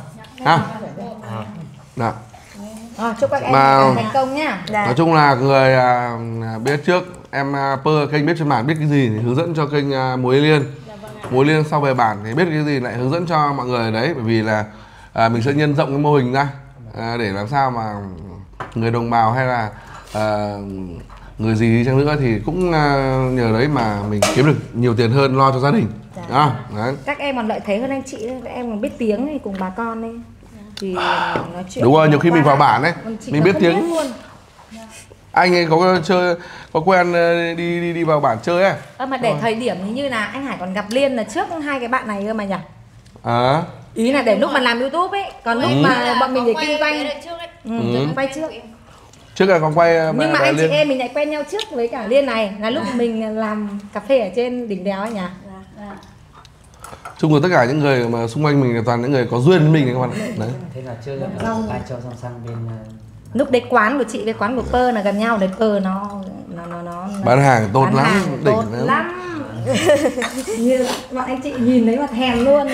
Nào. Chúc các em thành công nhá. Nói chung là người biết trước em kênh biết trên bản biết cái gì thì hướng dẫn cho kênh Muối Liên. Muối Liên sau về bản thì biết cái gì lại hướng dẫn cho mọi người đấy, bởi vì là mình sẽ nhân rộng cái mô hình ra để làm sao mà người đồng bào hay là người gì đi chăng nữa thì cũng nhờ đấy mà mình kiếm được nhiều tiền hơn lo cho gia đình. Đấy. Các em còn lợi thế hơn anh chị, các em còn biết tiếng thì cùng bà con đi thì nói chuyện. Đúng rồi, nhiều khi mình vào bản đấy mình biết tiếng luôn. Anh ấy có quen đi vào bản chơi ấy. Mà để thời điểm như là anh Hải còn gặp Liên là trước hai cái bạn này cơ mà nhỉ? Ý là để lúc mà làm YouTube ấy, còn lúc mà bọn mình để kinh doanh quay trước. Trước là còn quay. Nhưng mà anh chị em mình lại quen nhau trước với cả Liên này là lúc mình làm cà phê ở trên đỉnh đèo ấy nhỉ? Chung là tất cả những người mà xung quanh mình là toàn những người có duyên với mình các bạn. Đấy. Thế là chưa ai cho sang bên lúc đấy quán của chị với quán của Pơ là gần nhau đấy, Pơ nó bán hàng tốt lắm, đỉnh lắm. Như bọn anh chị nhìn đấy mà thèm luôn.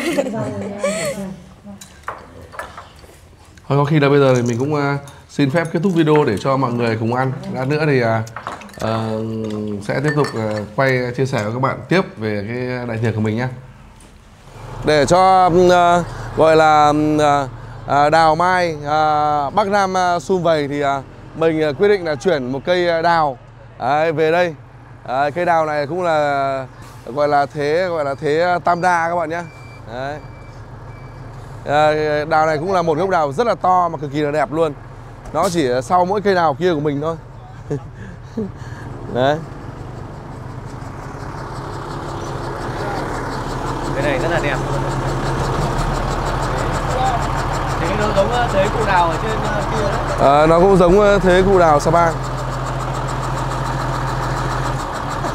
Thôi có khi là bây giờ thì mình cũng xin phép kết thúc video để cho mọi người cùng ăn. Lát nữa thì sẽ tiếp tục quay chia sẻ với các bạn tiếp về cái đại tiệc của mình nhé. Để cho gọi là đào mai Bắc Nam sum vầy thì mình quyết định là chuyển một cây đào về đây. Cây đào này cũng là gọi là thế tam đa các bạn nhé. Đấy. Đào này cũng là một gốc đào rất là to mà cực kỳ là đẹp luôn. Nó chỉ sau mỗi cây đào kia của mình thôi. Đấy. Cái này rất là đẹp luôn. Thế nó giống thế cụ đào ở trên kia đấy. Nó cũng giống thế cụ đào Sapa.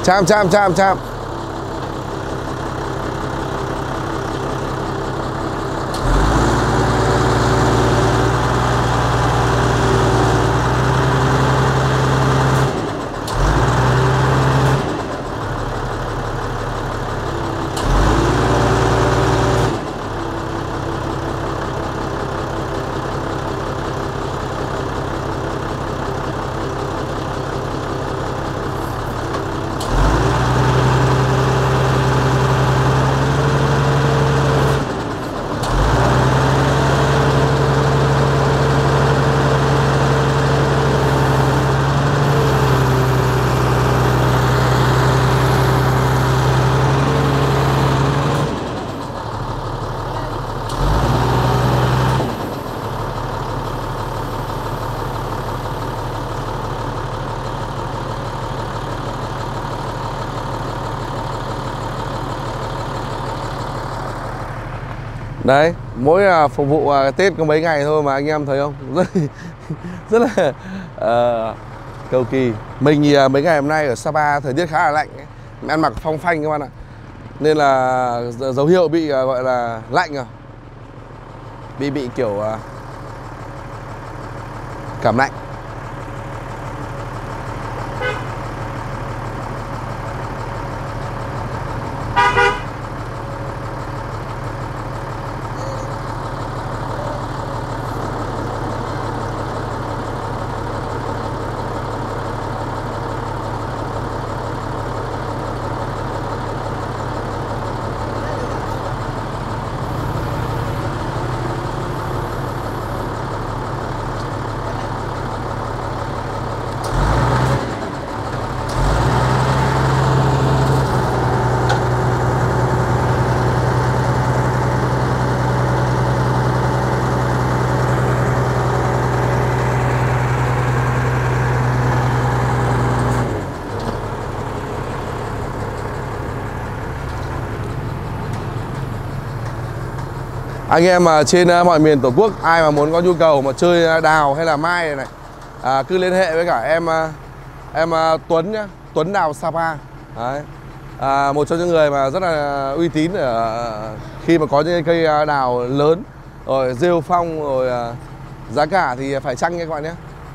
Chạm. Đấy, mỗi phục vụ Tết có mấy ngày thôi mà anh em thấy không? Rất là cầu kỳ. Mình thì mấy ngày hôm nay ở Sapa thời tiết khá là lạnh ấy. Ăn mặc phong phanh các bạn ạ. Nên là dấu hiệu bị gọi là lạnh rồi. Bị kiểu cảm lạnh. Anh em mà trên mọi miền Tổ quốc ai mà muốn có nhu cầu mà chơi đào hay là mai này cứ liên hệ với cả em Tuấn nhá, Tuấn Đào Sapa. Đấy. Một trong những người mà rất là uy tín khi mà có những cây đào lớn rồi rêu phong rồi giá cả thì phải chăng nha các bạn nhé.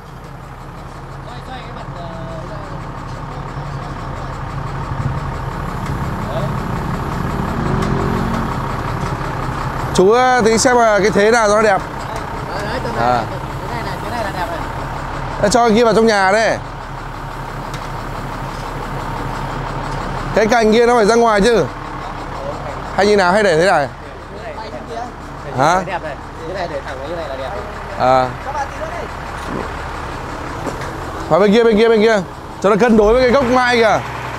Chú tính xem cái thế nào cho nó đẹp. Cái này là đẹp này. Cho kia vào trong nhà đấy. Cái cành kia nó phải ra ngoài chứ. Hay như nào, hay để thế này? Hả? Đẹp này. Cái này để thẳng như này là đẹp. Và bên kia. Cho nó cân đối với cái gốc mai kìa.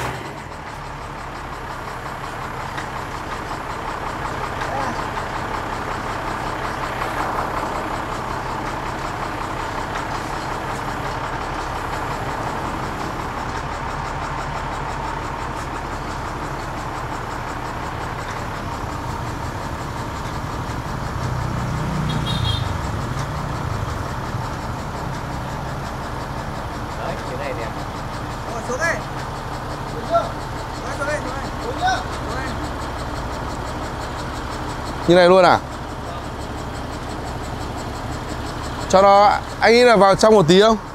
Như này luôn à? Cho nó, anh nghĩ là vào trong một tí không?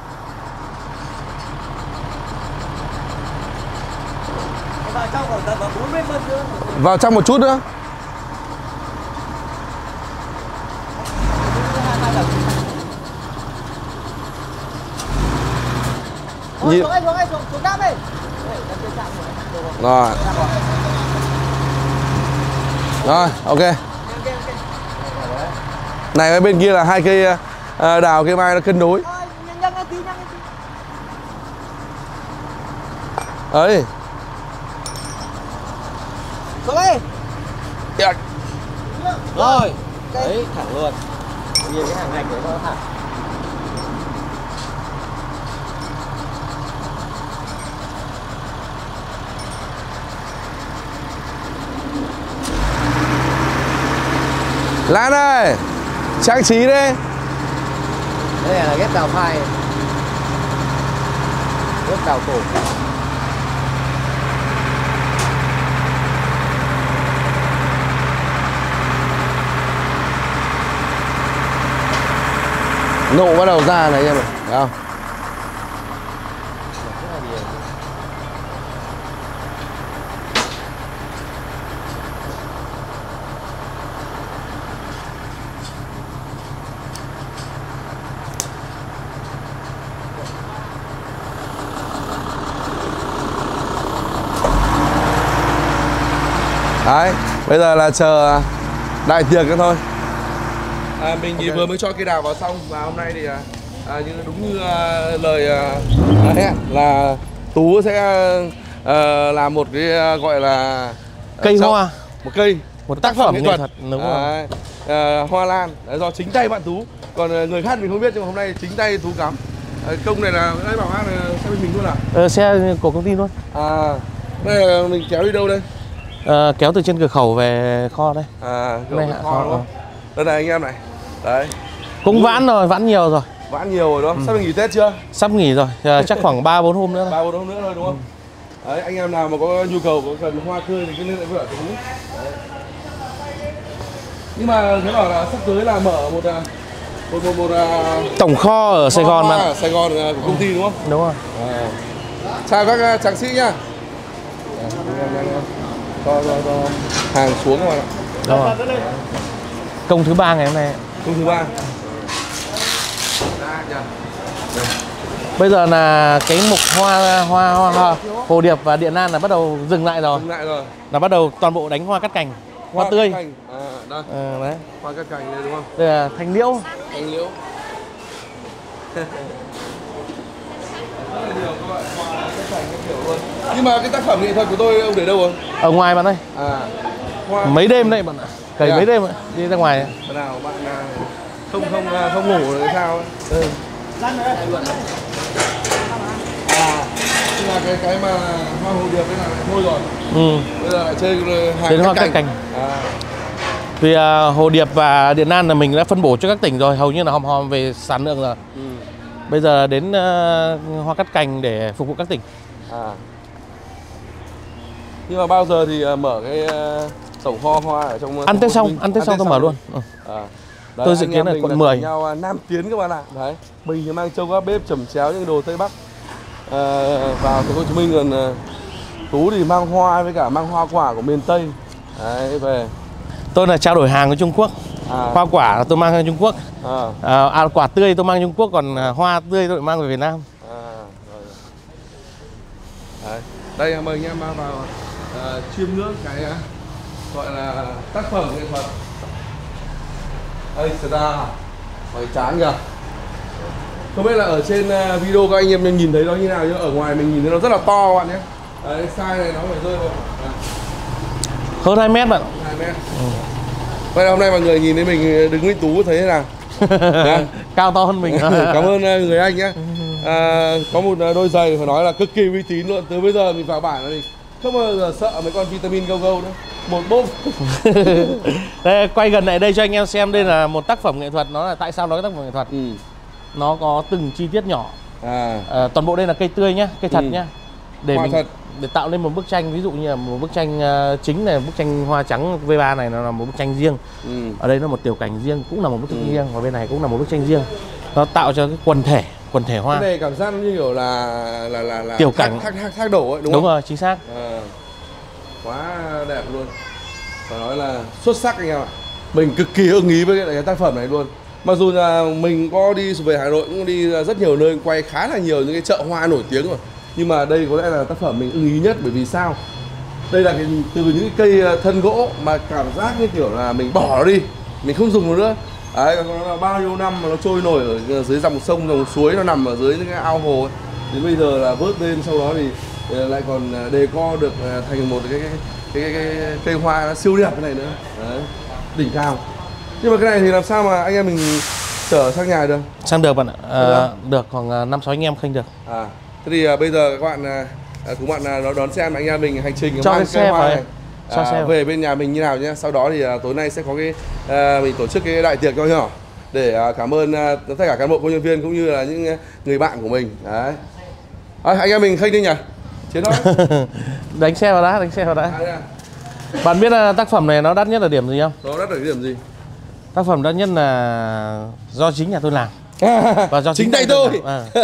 Vào trong khoảng tầm 40 phân nữa. Vào trong một chút nữa. Nhìn... xuống đáp đi. Rồi. Rồi, ok. Này bên kia là hai cây đào, cây mai nó cân đối. Ấy. Xuống đi. Rồi. Đấy, thẳng luôn. Nhìn cái hàng ngạch đấy nó thẳng. Lan ơi, trang trí đây. Đây là ghép đào phai, ghép đào cổ. Nộ bắt đầu ra này anh em này, thấy không? Đấy, bây giờ là chờ đại tiệc nữa thôi. Mình thì vừa mới cho cây đào vào xong và hôm nay thì đúng như lời hẹn là Tú sẽ làm một cái gọi là cây hoa, một tác phẩm nghệ thuật, đúng rồi. Hoa lan do chính tay bạn Tú, còn người khác mình không biết nhưng mà hôm nay chính tay Tú cắm. Công này là đây bảo an là xe bên mình luôn à? Xe của công ty luôn. Đây là mình kéo đi đâu đây? Kéo từ trên cửa khẩu về kho đây. Cửa kho đúng không? Đây này anh em này. Đấy. Cũng vãn rồi, vãn nhiều rồi. Vãn nhiều rồi đó. Sắp nghỉ Tết chưa? Sắp nghỉ rồi, chắc khoảng 3-4 hôm nữa. 3-4 hôm nữa thôi đúng không? Đấy, anh em nào mà có nhu cầu có cần hoa tươi thì cứ liên hệ với Tú. Nhưng mà thế bảo là sắp tới là mở một tổng kho ở Sài Gòn mà. Ở Sài Gòn của công ty đúng không? Đúng rồi. Chào các tráng sĩ nhá. Cho hàng xuống các bạn ạ. Rồi. Công thứ 3 ngày hôm nay. Công thứ 3. Bây giờ là cái mục hoa hồ điệp và điện lan là bắt đầu dừng lại rồi. Là bắt đầu toàn bộ đánh hoa cắt cành, hoa tươi. Đây. Đấy. Hoa cắt cành đây đúng không? Đây là thanh liễu. Thanh liễu. Nhưng mà cái tác phẩm nghệ thuật của tôi ông để đâu rồi? Ở ngoài bạn ơi. Mấy đêm đấy bạn ạ. Cày mấy đêm ạ. Đi ra ngoài. Bạn nào bạn không ngủ rồi sao ấy? Nhưng mà cái mà hoa hồ điệp cái này thôi rồi. Bây giờ lại chơi hàng hoa cắt cành. Vì hồ điệp và điện lan là mình đã phân bổ cho các tỉnh rồi, hầu như là hòm về sản lượng rồi. Bây giờ đến hoa cắt cành để phục vụ các tỉnh. Nhưng mà bao giờ thì mở cái tổng kho hoa ở trong ăn Tết xong tôi mở luôn. Đấy, tôi dự kiến là quận 10. Nhau Nam Tiến các bạn ạ. Đấy, mình thì mang trâu các bếp chẩm chéo những đồ Tây Bắc vào thành phố Hồ Chí Minh, còn Tú thì mang hoa với cả mang hoa quả của miền Tây. Đấy, về. Tôi là trao đổi hàng với Trung Quốc. Hoa quả tôi mang sang Trung Quốc. Quả tươi tôi mang Trung Quốc, còn hoa tươi tôi mang về Việt Nam. Đấy. Đây mời anh em vào chiêm ngưỡng cái gọi là tác phẩm nghệ thuật. Đây, mày chán kìa. Không biết là ở trên video các anh em nhìn thấy nó như nào, nhưng ở ngoài mình nhìn thấy nó rất là to các bạn nhé. Đấy, size này nó phải rơi vào hơn 2 mét bạn. 2 mét. Vậy là hôm nay mọi người nhìn thấy mình đứng với Tú thấy thế nào? Cao to hơn mình. Cảm ơn người anh nhé. Có một đôi giày phải nói là cực kỳ uy tín luôn. Từ bây giờ mình vào bản thì không bao giờ sợ mấy con vitamin go nữa. Một bốp. Đây, quay gần lại đây cho anh em xem, đây là một tác phẩm nghệ thuật. Nó là tại sao nó là tác phẩm nghệ thuật? Nó có từng chi tiết nhỏ. Toàn bộ đây là cây tươi nhá, cây thật nhá. Để hoa mình thật. Để tạo nên một bức tranh, ví dụ như là một bức tranh chính này, bức tranh hoa trắng V3 này nó là một bức tranh riêng. Ở đây nó một tiểu cảnh riêng, cũng là một bức tranh riêng, và bên này cũng là một bức tranh riêng. Nó tạo cho cái quần thể hoa. Cái này cảm giác như kiểu là tiểu cảnh thác đổ ấy, đúng không? Đúng rồi, chính xác. Quá đẹp luôn. Phải nói là xuất sắc anh em ạ. Mình cực kỳ ưng ý với cái tác phẩm này luôn. Mặc dù là mình có đi về Hà Nội, cũng đi rất nhiều nơi quay khá là nhiều những cái chợ hoa nổi tiếng rồi, nhưng mà đây có lẽ là tác phẩm mình ưng ý nhất. Bởi vì sao? Đây là từ những cái cây thân gỗ mà cảm giác như kiểu là mình bỏ nó đi, mình không dùng nó nữa. Đấy, nó là bao nhiêu năm mà nó trôi nổi ở dưới dòng sông, dòng suối, nó nằm ở dưới những cái ao hồ ấy. Đến bây giờ là vớt lên, sau đó thì lại còn đề co được thành một cái cây hoa nó siêu đẹp cái này nữa. Đấy, đỉnh cao. Nhưng mà cái này thì làm sao mà anh em mình chở sang nhà được? Sang được bạn ạ. Được khoảng 5-6 anh em khênh được. Thế thì bây giờ các bạn cùng bạn đón xem anh em mình hành trình cho cái xe hoa này về bên nhà mình như nào nhé. Sau đó thì tối nay sẽ có cái mình tổ chức cái đại tiệc nho nhỏ để cảm ơn tất cả cán bộ công nhân viên cũng như là những người bạn của mình. Đấy. Anh em mình khênh đi nhỉ? Chiến thôi. Đánh xe vào đã. Bạn biết là tác phẩm này nó đắt nhất là điểm gì không? Nó đắt ở cái điểm gì? Tác phẩm đắt nhất là do chính nhà tôi làm. Và do chính tay tôi.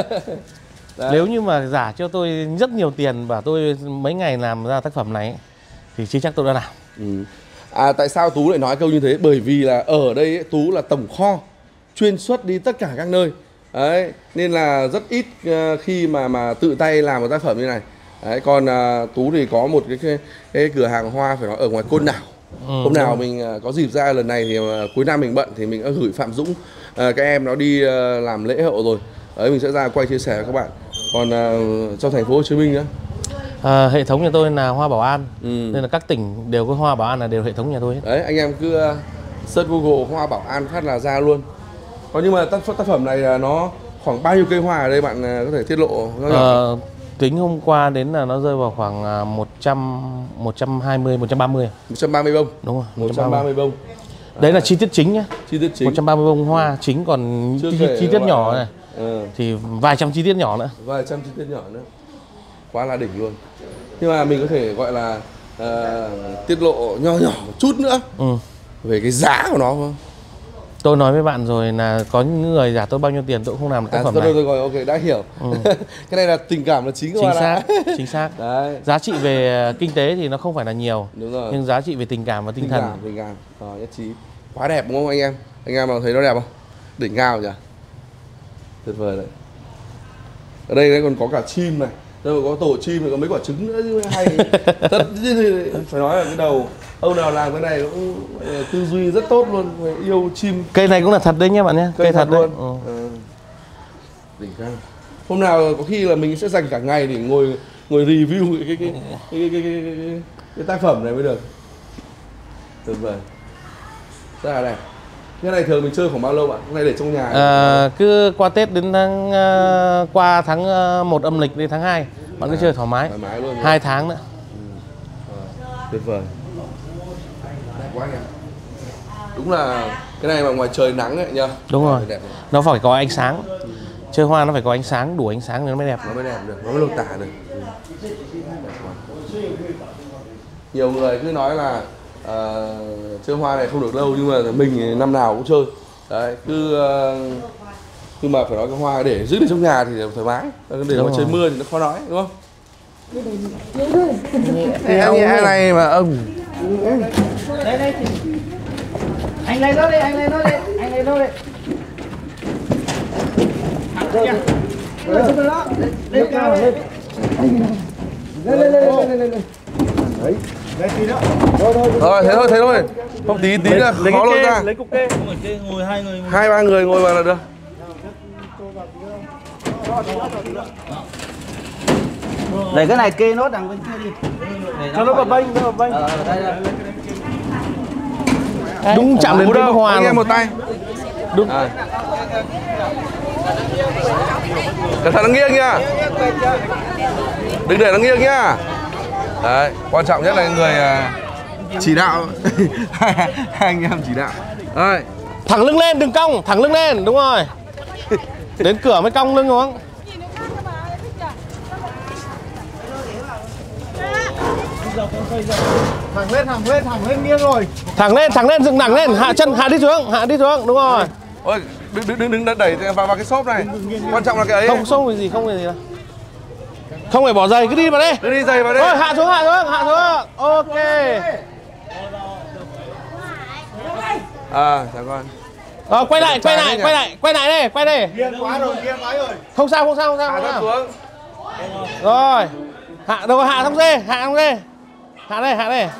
Nếu như mà giả cho tôi rất nhiều tiền và tôi mấy ngày làm ra tác phẩm này thì chưa chắc tôi đã làm. Tại sao Tú lại nói câu như thế? Bởi vì là ở đây ấy, Tú là tổng kho chuyên xuất đi tất cả các nơi. Đấy, nên là rất ít khi mà tự tay làm một tác phẩm như này. Đấy, còn Tú thì có một cái cửa hàng hoa phải nói ở ngoài Côn Đảo. Hôm nào mình có dịp ra, lần này thì cuối năm mình bận thì mình đã gửi Phạm Dũng, các em nó đi làm lễ hậu rồi. Đấy, mình sẽ ra quay chia sẻ với các bạn. Còn trong thành phố Hồ Chí Minh nữa, hệ thống nhà tôi là Hoa Bảo An, nên là các tỉnh đều có Hoa Bảo An là đều hệ thống nhà tôi hết. Đấy, anh em cứ search Google Hoa Bảo An phát là ra luôn. Còn nhưng mà tác phẩm này là nó khoảng bao nhiêu cây hoa ở đây bạn có thể tiết lộ? Tính hôm qua đến là nó rơi vào khoảng 120, 130. 130 bông. Đúng rồi, 130 bông. Đấy là chi tiết chính nhá. Chi tiết chính. 130 bông hoa chính, còn chi tiết nhỏ này thì vài trăm chi tiết nhỏ nữa. Vài trăm chi tiết nhỏ nữa. Quá là đỉnh luôn. Nhưng mà mình có thể gọi là tiết lộ nho nhỏ một chút nữa về cái giá của nó không? Tôi nói với bạn rồi là có những người giả tôi bao nhiêu tiền tôi cũng không làm được tác phẩm này. Rồi, ok, đã hiểu. Cái này là tình cảm là chính của bạn. Chính xác, chính xác. Đấy. Giá trị về kinh tế thì nó không phải là nhiều. Đúng rồi. Nhưng giá trị về tình cảm và tinh thần. Tình cảm. Nhất trí. Quá đẹp đúng không anh em? Anh em nào thấy nó đẹp không? Đỉnh cao nhỉ? Tuyệt vời đấy. Ở đây còn có cả chim này. Đây có tổ chim này, có mấy quả trứng nữa chứ hay. Thật phải nói là cái đầu ông nào làm cái này cũng tư duy rất tốt luôn, yêu chim. Cây này cũng là thật đấy nhé bạn nhé. Cây thật luôn. Đỉnh cao. Hôm nào có khi là mình sẽ dành cả ngày để ngồi review cái tác phẩm này mới được. Tuyệt vời. Rất là đẹp. Cái này thường mình chơi khoảng bao lâu bạn? Cái này để trong nhà. Cứ qua Tết đến qua tháng 1 âm lịch đến tháng 2 bạn cứ chơi thoải mái. Thoải mái luôn. 2 tháng nữa. Tuyệt vời. Đẹp quá nhỉ. Đúng là cái này mà ngoài trời nắng ấy nhá. Đúng rồi. Nó phải có ánh sáng. Chơi hoa nó phải có ánh sáng, đủ ánh sáng thì nó mới đẹp. Nó mới đẹp được, nó mới lột tả được. Nhiều người cứ nói là chơi hoa này không được lâu, nhưng mà mình năm nào cũng chơi. Đấy, nhưng mà phải nói cái hoa để giữ được trong nhà thì thoải mái, để mà trời mưa thì nó khó nói, đúng không? Nhẹ này mà ông. Đây. Anh lấy nó đi, anh lấy nó đi. Lên. Rồi, thế thôi. Không tí là khó lôi ra. Lấy cục kê. Ngồi 2 người. 2-3 người ngồi vào là được. Để cái này kê nốt đằng bên kia đi. Cho nó vào bênh, Đúng chạm đến cái hoa. Anh em một tay. Đúng. Cẩn thận nó nghiêng nha. Đừng để nó nghiêng nhá. Đấy, quan trọng nhất là người chỉ đạo. Hai anh em chỉ đạo. Đấy. Thẳng lưng lên, đừng cong, thẳng lưng lên, đúng rồi. Đến cửa mới cong lưng xuống. Thẳng lên nghiêng rồi. Thẳng lên, dựng thẳng lên, hạ chân, hạ đi xuống, đúng rồi. Ôi, đừng đẩy vào cái xốp này. Quan trọng là cái ấy. Không xốp gì đâu. Không phải bỏ giày, cứ đi vào đây. Cứ đi giày vào đây. Thôi, hạ xuống. Ok. Chào con. Quay lại đây. Nghiêng quá rồi. Không sao. Hạ thấp xuống. Rồi. Hạ xong dê. Hạ đây.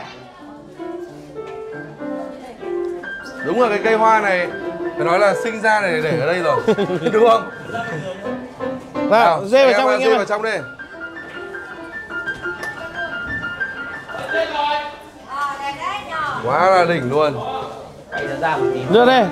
Đúng là cái cây hoa này phải nói là sinh ra để ở đây rồi. Đúng không? Nào, dê vào trong anh em. Dê vào trong đi. Quá là đỉnh luôn. Đưa đây.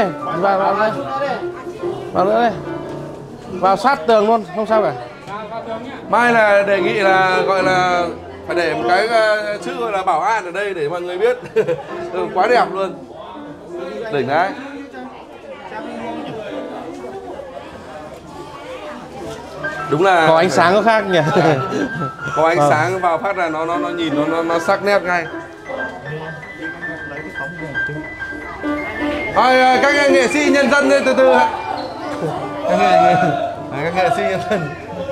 Vào nữa đây. Vào sát tường luôn, không sao cả. Mai là đề nghị là gọi là phải để một cái chữ gọi là Bảo An ở đây để mọi người biết. Quá đẹp luôn. Đỉnh đấy. Đúng là có ánh sáng có khác nhỉ. Có ánh sáng vào phát là nó nhìn nó sắc nét ngay. Các nghệ sĩ nhân dân từ từ Các nghệ sĩ nhân dân.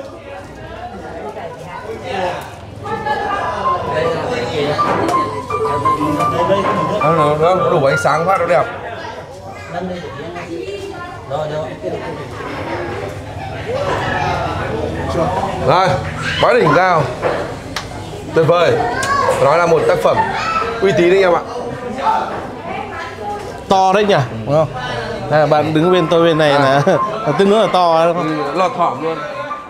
Nó đủ ánh sáng phát nó đẹp. Rồi, quá đỉnh cao. Tuyệt vời. Nói là một tác phẩm uy tín đấy em ạ. To đấy nhỉ, đúng không? Đây, bạn đứng bên tôi bên này là tương đối là to đúng không? Lọt thỏm luôn.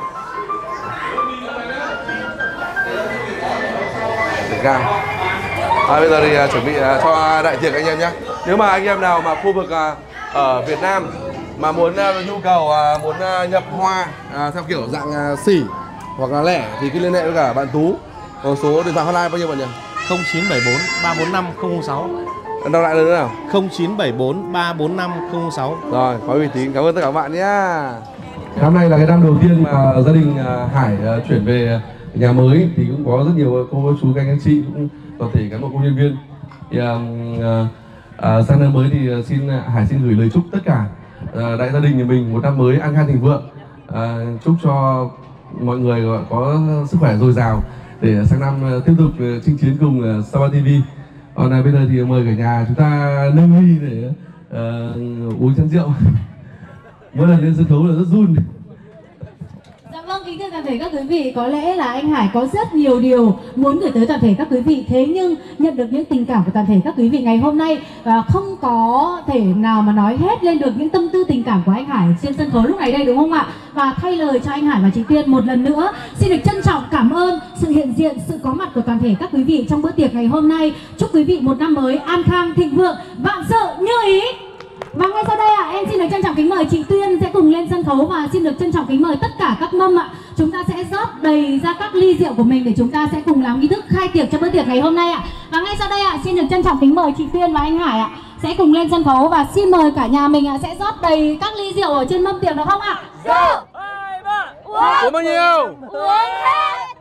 Đỉnh cao. Bây giờ thì chuẩn bị cho đại tiệc anh em nhé. Nếu mà anh em nào mà khu vực ở Việt Nam mà muốn nhu cầu muốn nhập hoa theo kiểu dạng xỉ hoặc là lẻ thì cứ liên hệ với cả bạn Tú. Số điện thoại hotline bao nhiêu bạn nhỉ? 0974 345 006. Đọc lại lần nữa nào. 0974 345 006. Rồi, có uy tín. Cảm ơn tất cả các bạn nhé. Năm nay là cái năm đầu tiên mà gia đình Hải chuyển về nhà mới thì cũng có rất nhiều cô chú các anh chị cũng toàn thể cán bộ công nhân viên. Thì sang năm mới thì Hải xin gửi lời chúc tất cả đại gia đình nhà mình một năm mới an khang thịnh vượng. Chúc cho mọi người có sức khỏe dồi dào để sang năm tiếp tục chinh chiến cùng Sapa TV. Còn bây giờ thì mời cả nhà chúng ta nâng ly để uống chén rượu. Mỗi lần lên sân khấu là rất run. Dạ vâng, kính thưa toàn thể các quý vị, có lẽ là anh Hải có rất nhiều điều muốn gửi tới toàn thể các quý vị, thế nhưng nhận được những tình cảm của toàn thể các quý vị ngày hôm nay không có thể nào mà nói hết lên được những tâm tư tình cảm của anh Hải trên sân khấu lúc này đây, đúng không ạ? Và thay lời cho anh Hải và chị Tuyên một lần nữa xin được trân trọng cảm ơn sự hiện diện, sự có mặt của toàn thể các quý vị trong bữa tiệc ngày hôm nay. Chúc quý vị một năm mới an khang thịnh vượng, vạn sự như ý. Và ngay sau đây em xin được trân trọng kính mời chị Tuyên sẽ cùng lên sân khấu và xin được trân trọng kính mời tất cả các mâm ạ. Chúng ta sẽ rót đầy ra các ly rượu của mình để chúng ta sẽ cùng làm nghi thức khai tiệc cho bữa tiệc ngày hôm nay ạ. Và ngay sau đây xin được trân trọng kính mời chị Tuyên và anh Hải ạ sẽ cùng lên sân khấu và xin mời cả nhà mình sẽ rót đầy các ly rượu ở trên mâm tiệc được không ạ? Rượu. Uống bao nhiêu? Uống hết.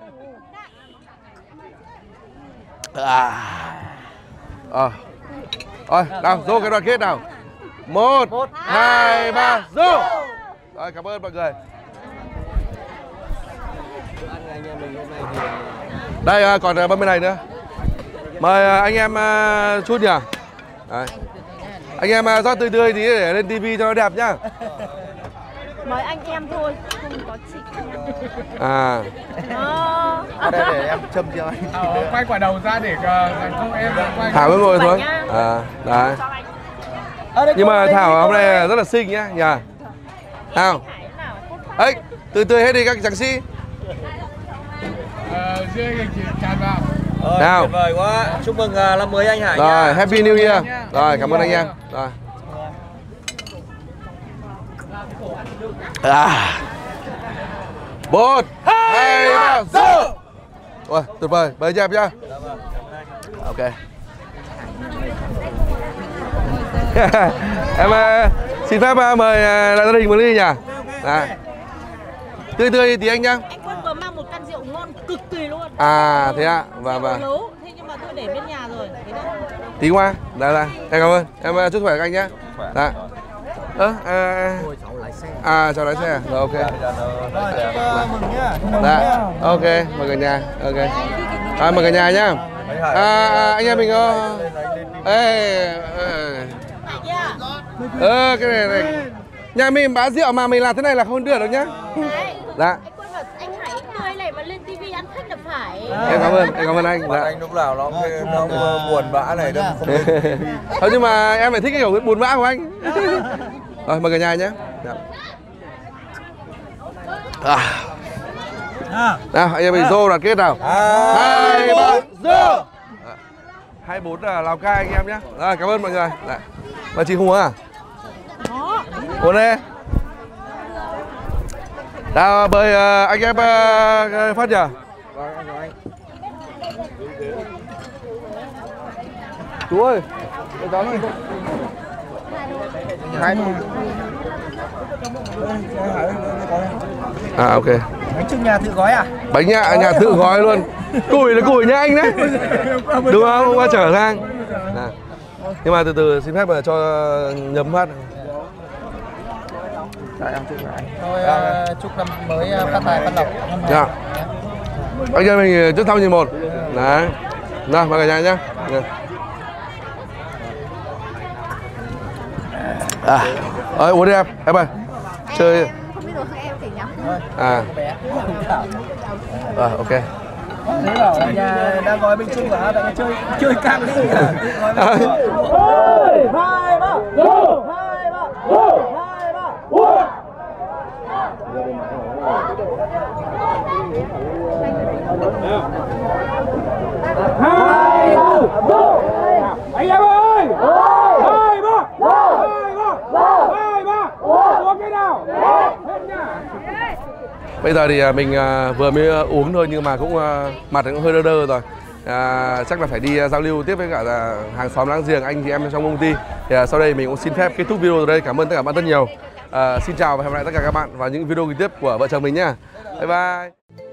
Rồi, nào, dô cái đoàn kết nào. 1, 2, 3, dô. Rồi, cảm ơn mọi người. Đây, còn bên này nữa. Mời anh em chút nhỉ. Đấy. Anh em rót tươi tươi tí để lên tivi cho nó đẹp nhá. Mời anh em thôi, không có chị. Đây để em châm cho anh. Quay quả đầu ra để không em quay. Thảo mới ngồi xuống. Đấy. Nhưng mà Thảo hôm nay rất là xinh nhá, nhờ. Thảo. Ấy, tươi tươi hết đi các tráng sĩ. Tràn vào. Nào. Tuyệt vời quá. Chúc mừng năm mới anh Hải. Rồi, Happy New Year. Rồi, cảm ơn anh em. Rồi. 1, 2, 3, dô. Ôi, tuyệt vời, mời anh em nhá. Ok. Em xin phép mời lại gia đình một ly nhỉ. Tươi tươi tí anh nhá. Anh Quân vừa mang một căn rượu ngon cực kỳ luôn. Thế ạ. Vâng. Thế nhưng mà tôi để bên nhà rồi. Tí qua. Đây. Em cảm ơn. Em chúc khỏe các anh nhé. Dạ. Cháu lái xe. Rồi, ok. Mừng nhá. Dạ. Ok, mời cả nhà. Ok. Mời cả nhà nhá. Anh em mình có. Cái này. Nhà mình bán rượu mà mình làm thế này là không được đâu nhá. Dạ. Anh Hải tươi này mà lên tivi ăn khách là phải. Em cảm ơn anh. Dạ. Anh lúc nào nó buồn bã này đâu không lên tivi. Thôi nhưng mà em phải thích cái kiểu buồn bã của anh. Rồi mời cả nhà nhé. Nào anh em mình dô đoàn kết nào. 2, 3, dô. 24 là Lào Cai anh em nhé. Rồi cảm ơn mọi người. Và chị không uống à? Uống đi. Nào mời anh em phát nhỉ. Chú ơi, cái gió này. Ok. Bánh trưng nhà tự gói à? Bánh nhà tự gói luôn. Củi là củi nhà anh đấy. Đúng không? Hôm qua chở sang. Nhưng mà từ từ xin phép cho nhấm phát. Em chúc anh. Thôi chúc năm mới phát tài phát lộc. Dạ. Anh em mình chúc thăm như một. Đấy. Nào, mời cả nhà nhá. Uống đi em ơi. Chơi. Không biết rồi, em thì nhắm. Ok. Thế bảo ở nhà đang gói bánh trưng và đang chơi cam đi. Gói bánh trưng. 2 3. 2 3. 2 3. Anh em ơi! 2 3. 2 3. 2 3. Uống cái nào? Hết nha. Bây giờ thì mình vừa mới uống thôi nhưng mà cũng mặt cũng hơi đơ đơ rồi. Chắc là phải đi giao lưu tiếp với cả là hàng xóm láng giềng, anh chị em trong công ty. Thì sau đây mình cũng xin phép kết thúc video ở đây. Cảm ơn tất cả các bạn rất nhiều. Xin chào và hẹn gặp lại tất cả các bạn vào những video kế tiếp của vợ chồng mình nhá. Bye bye.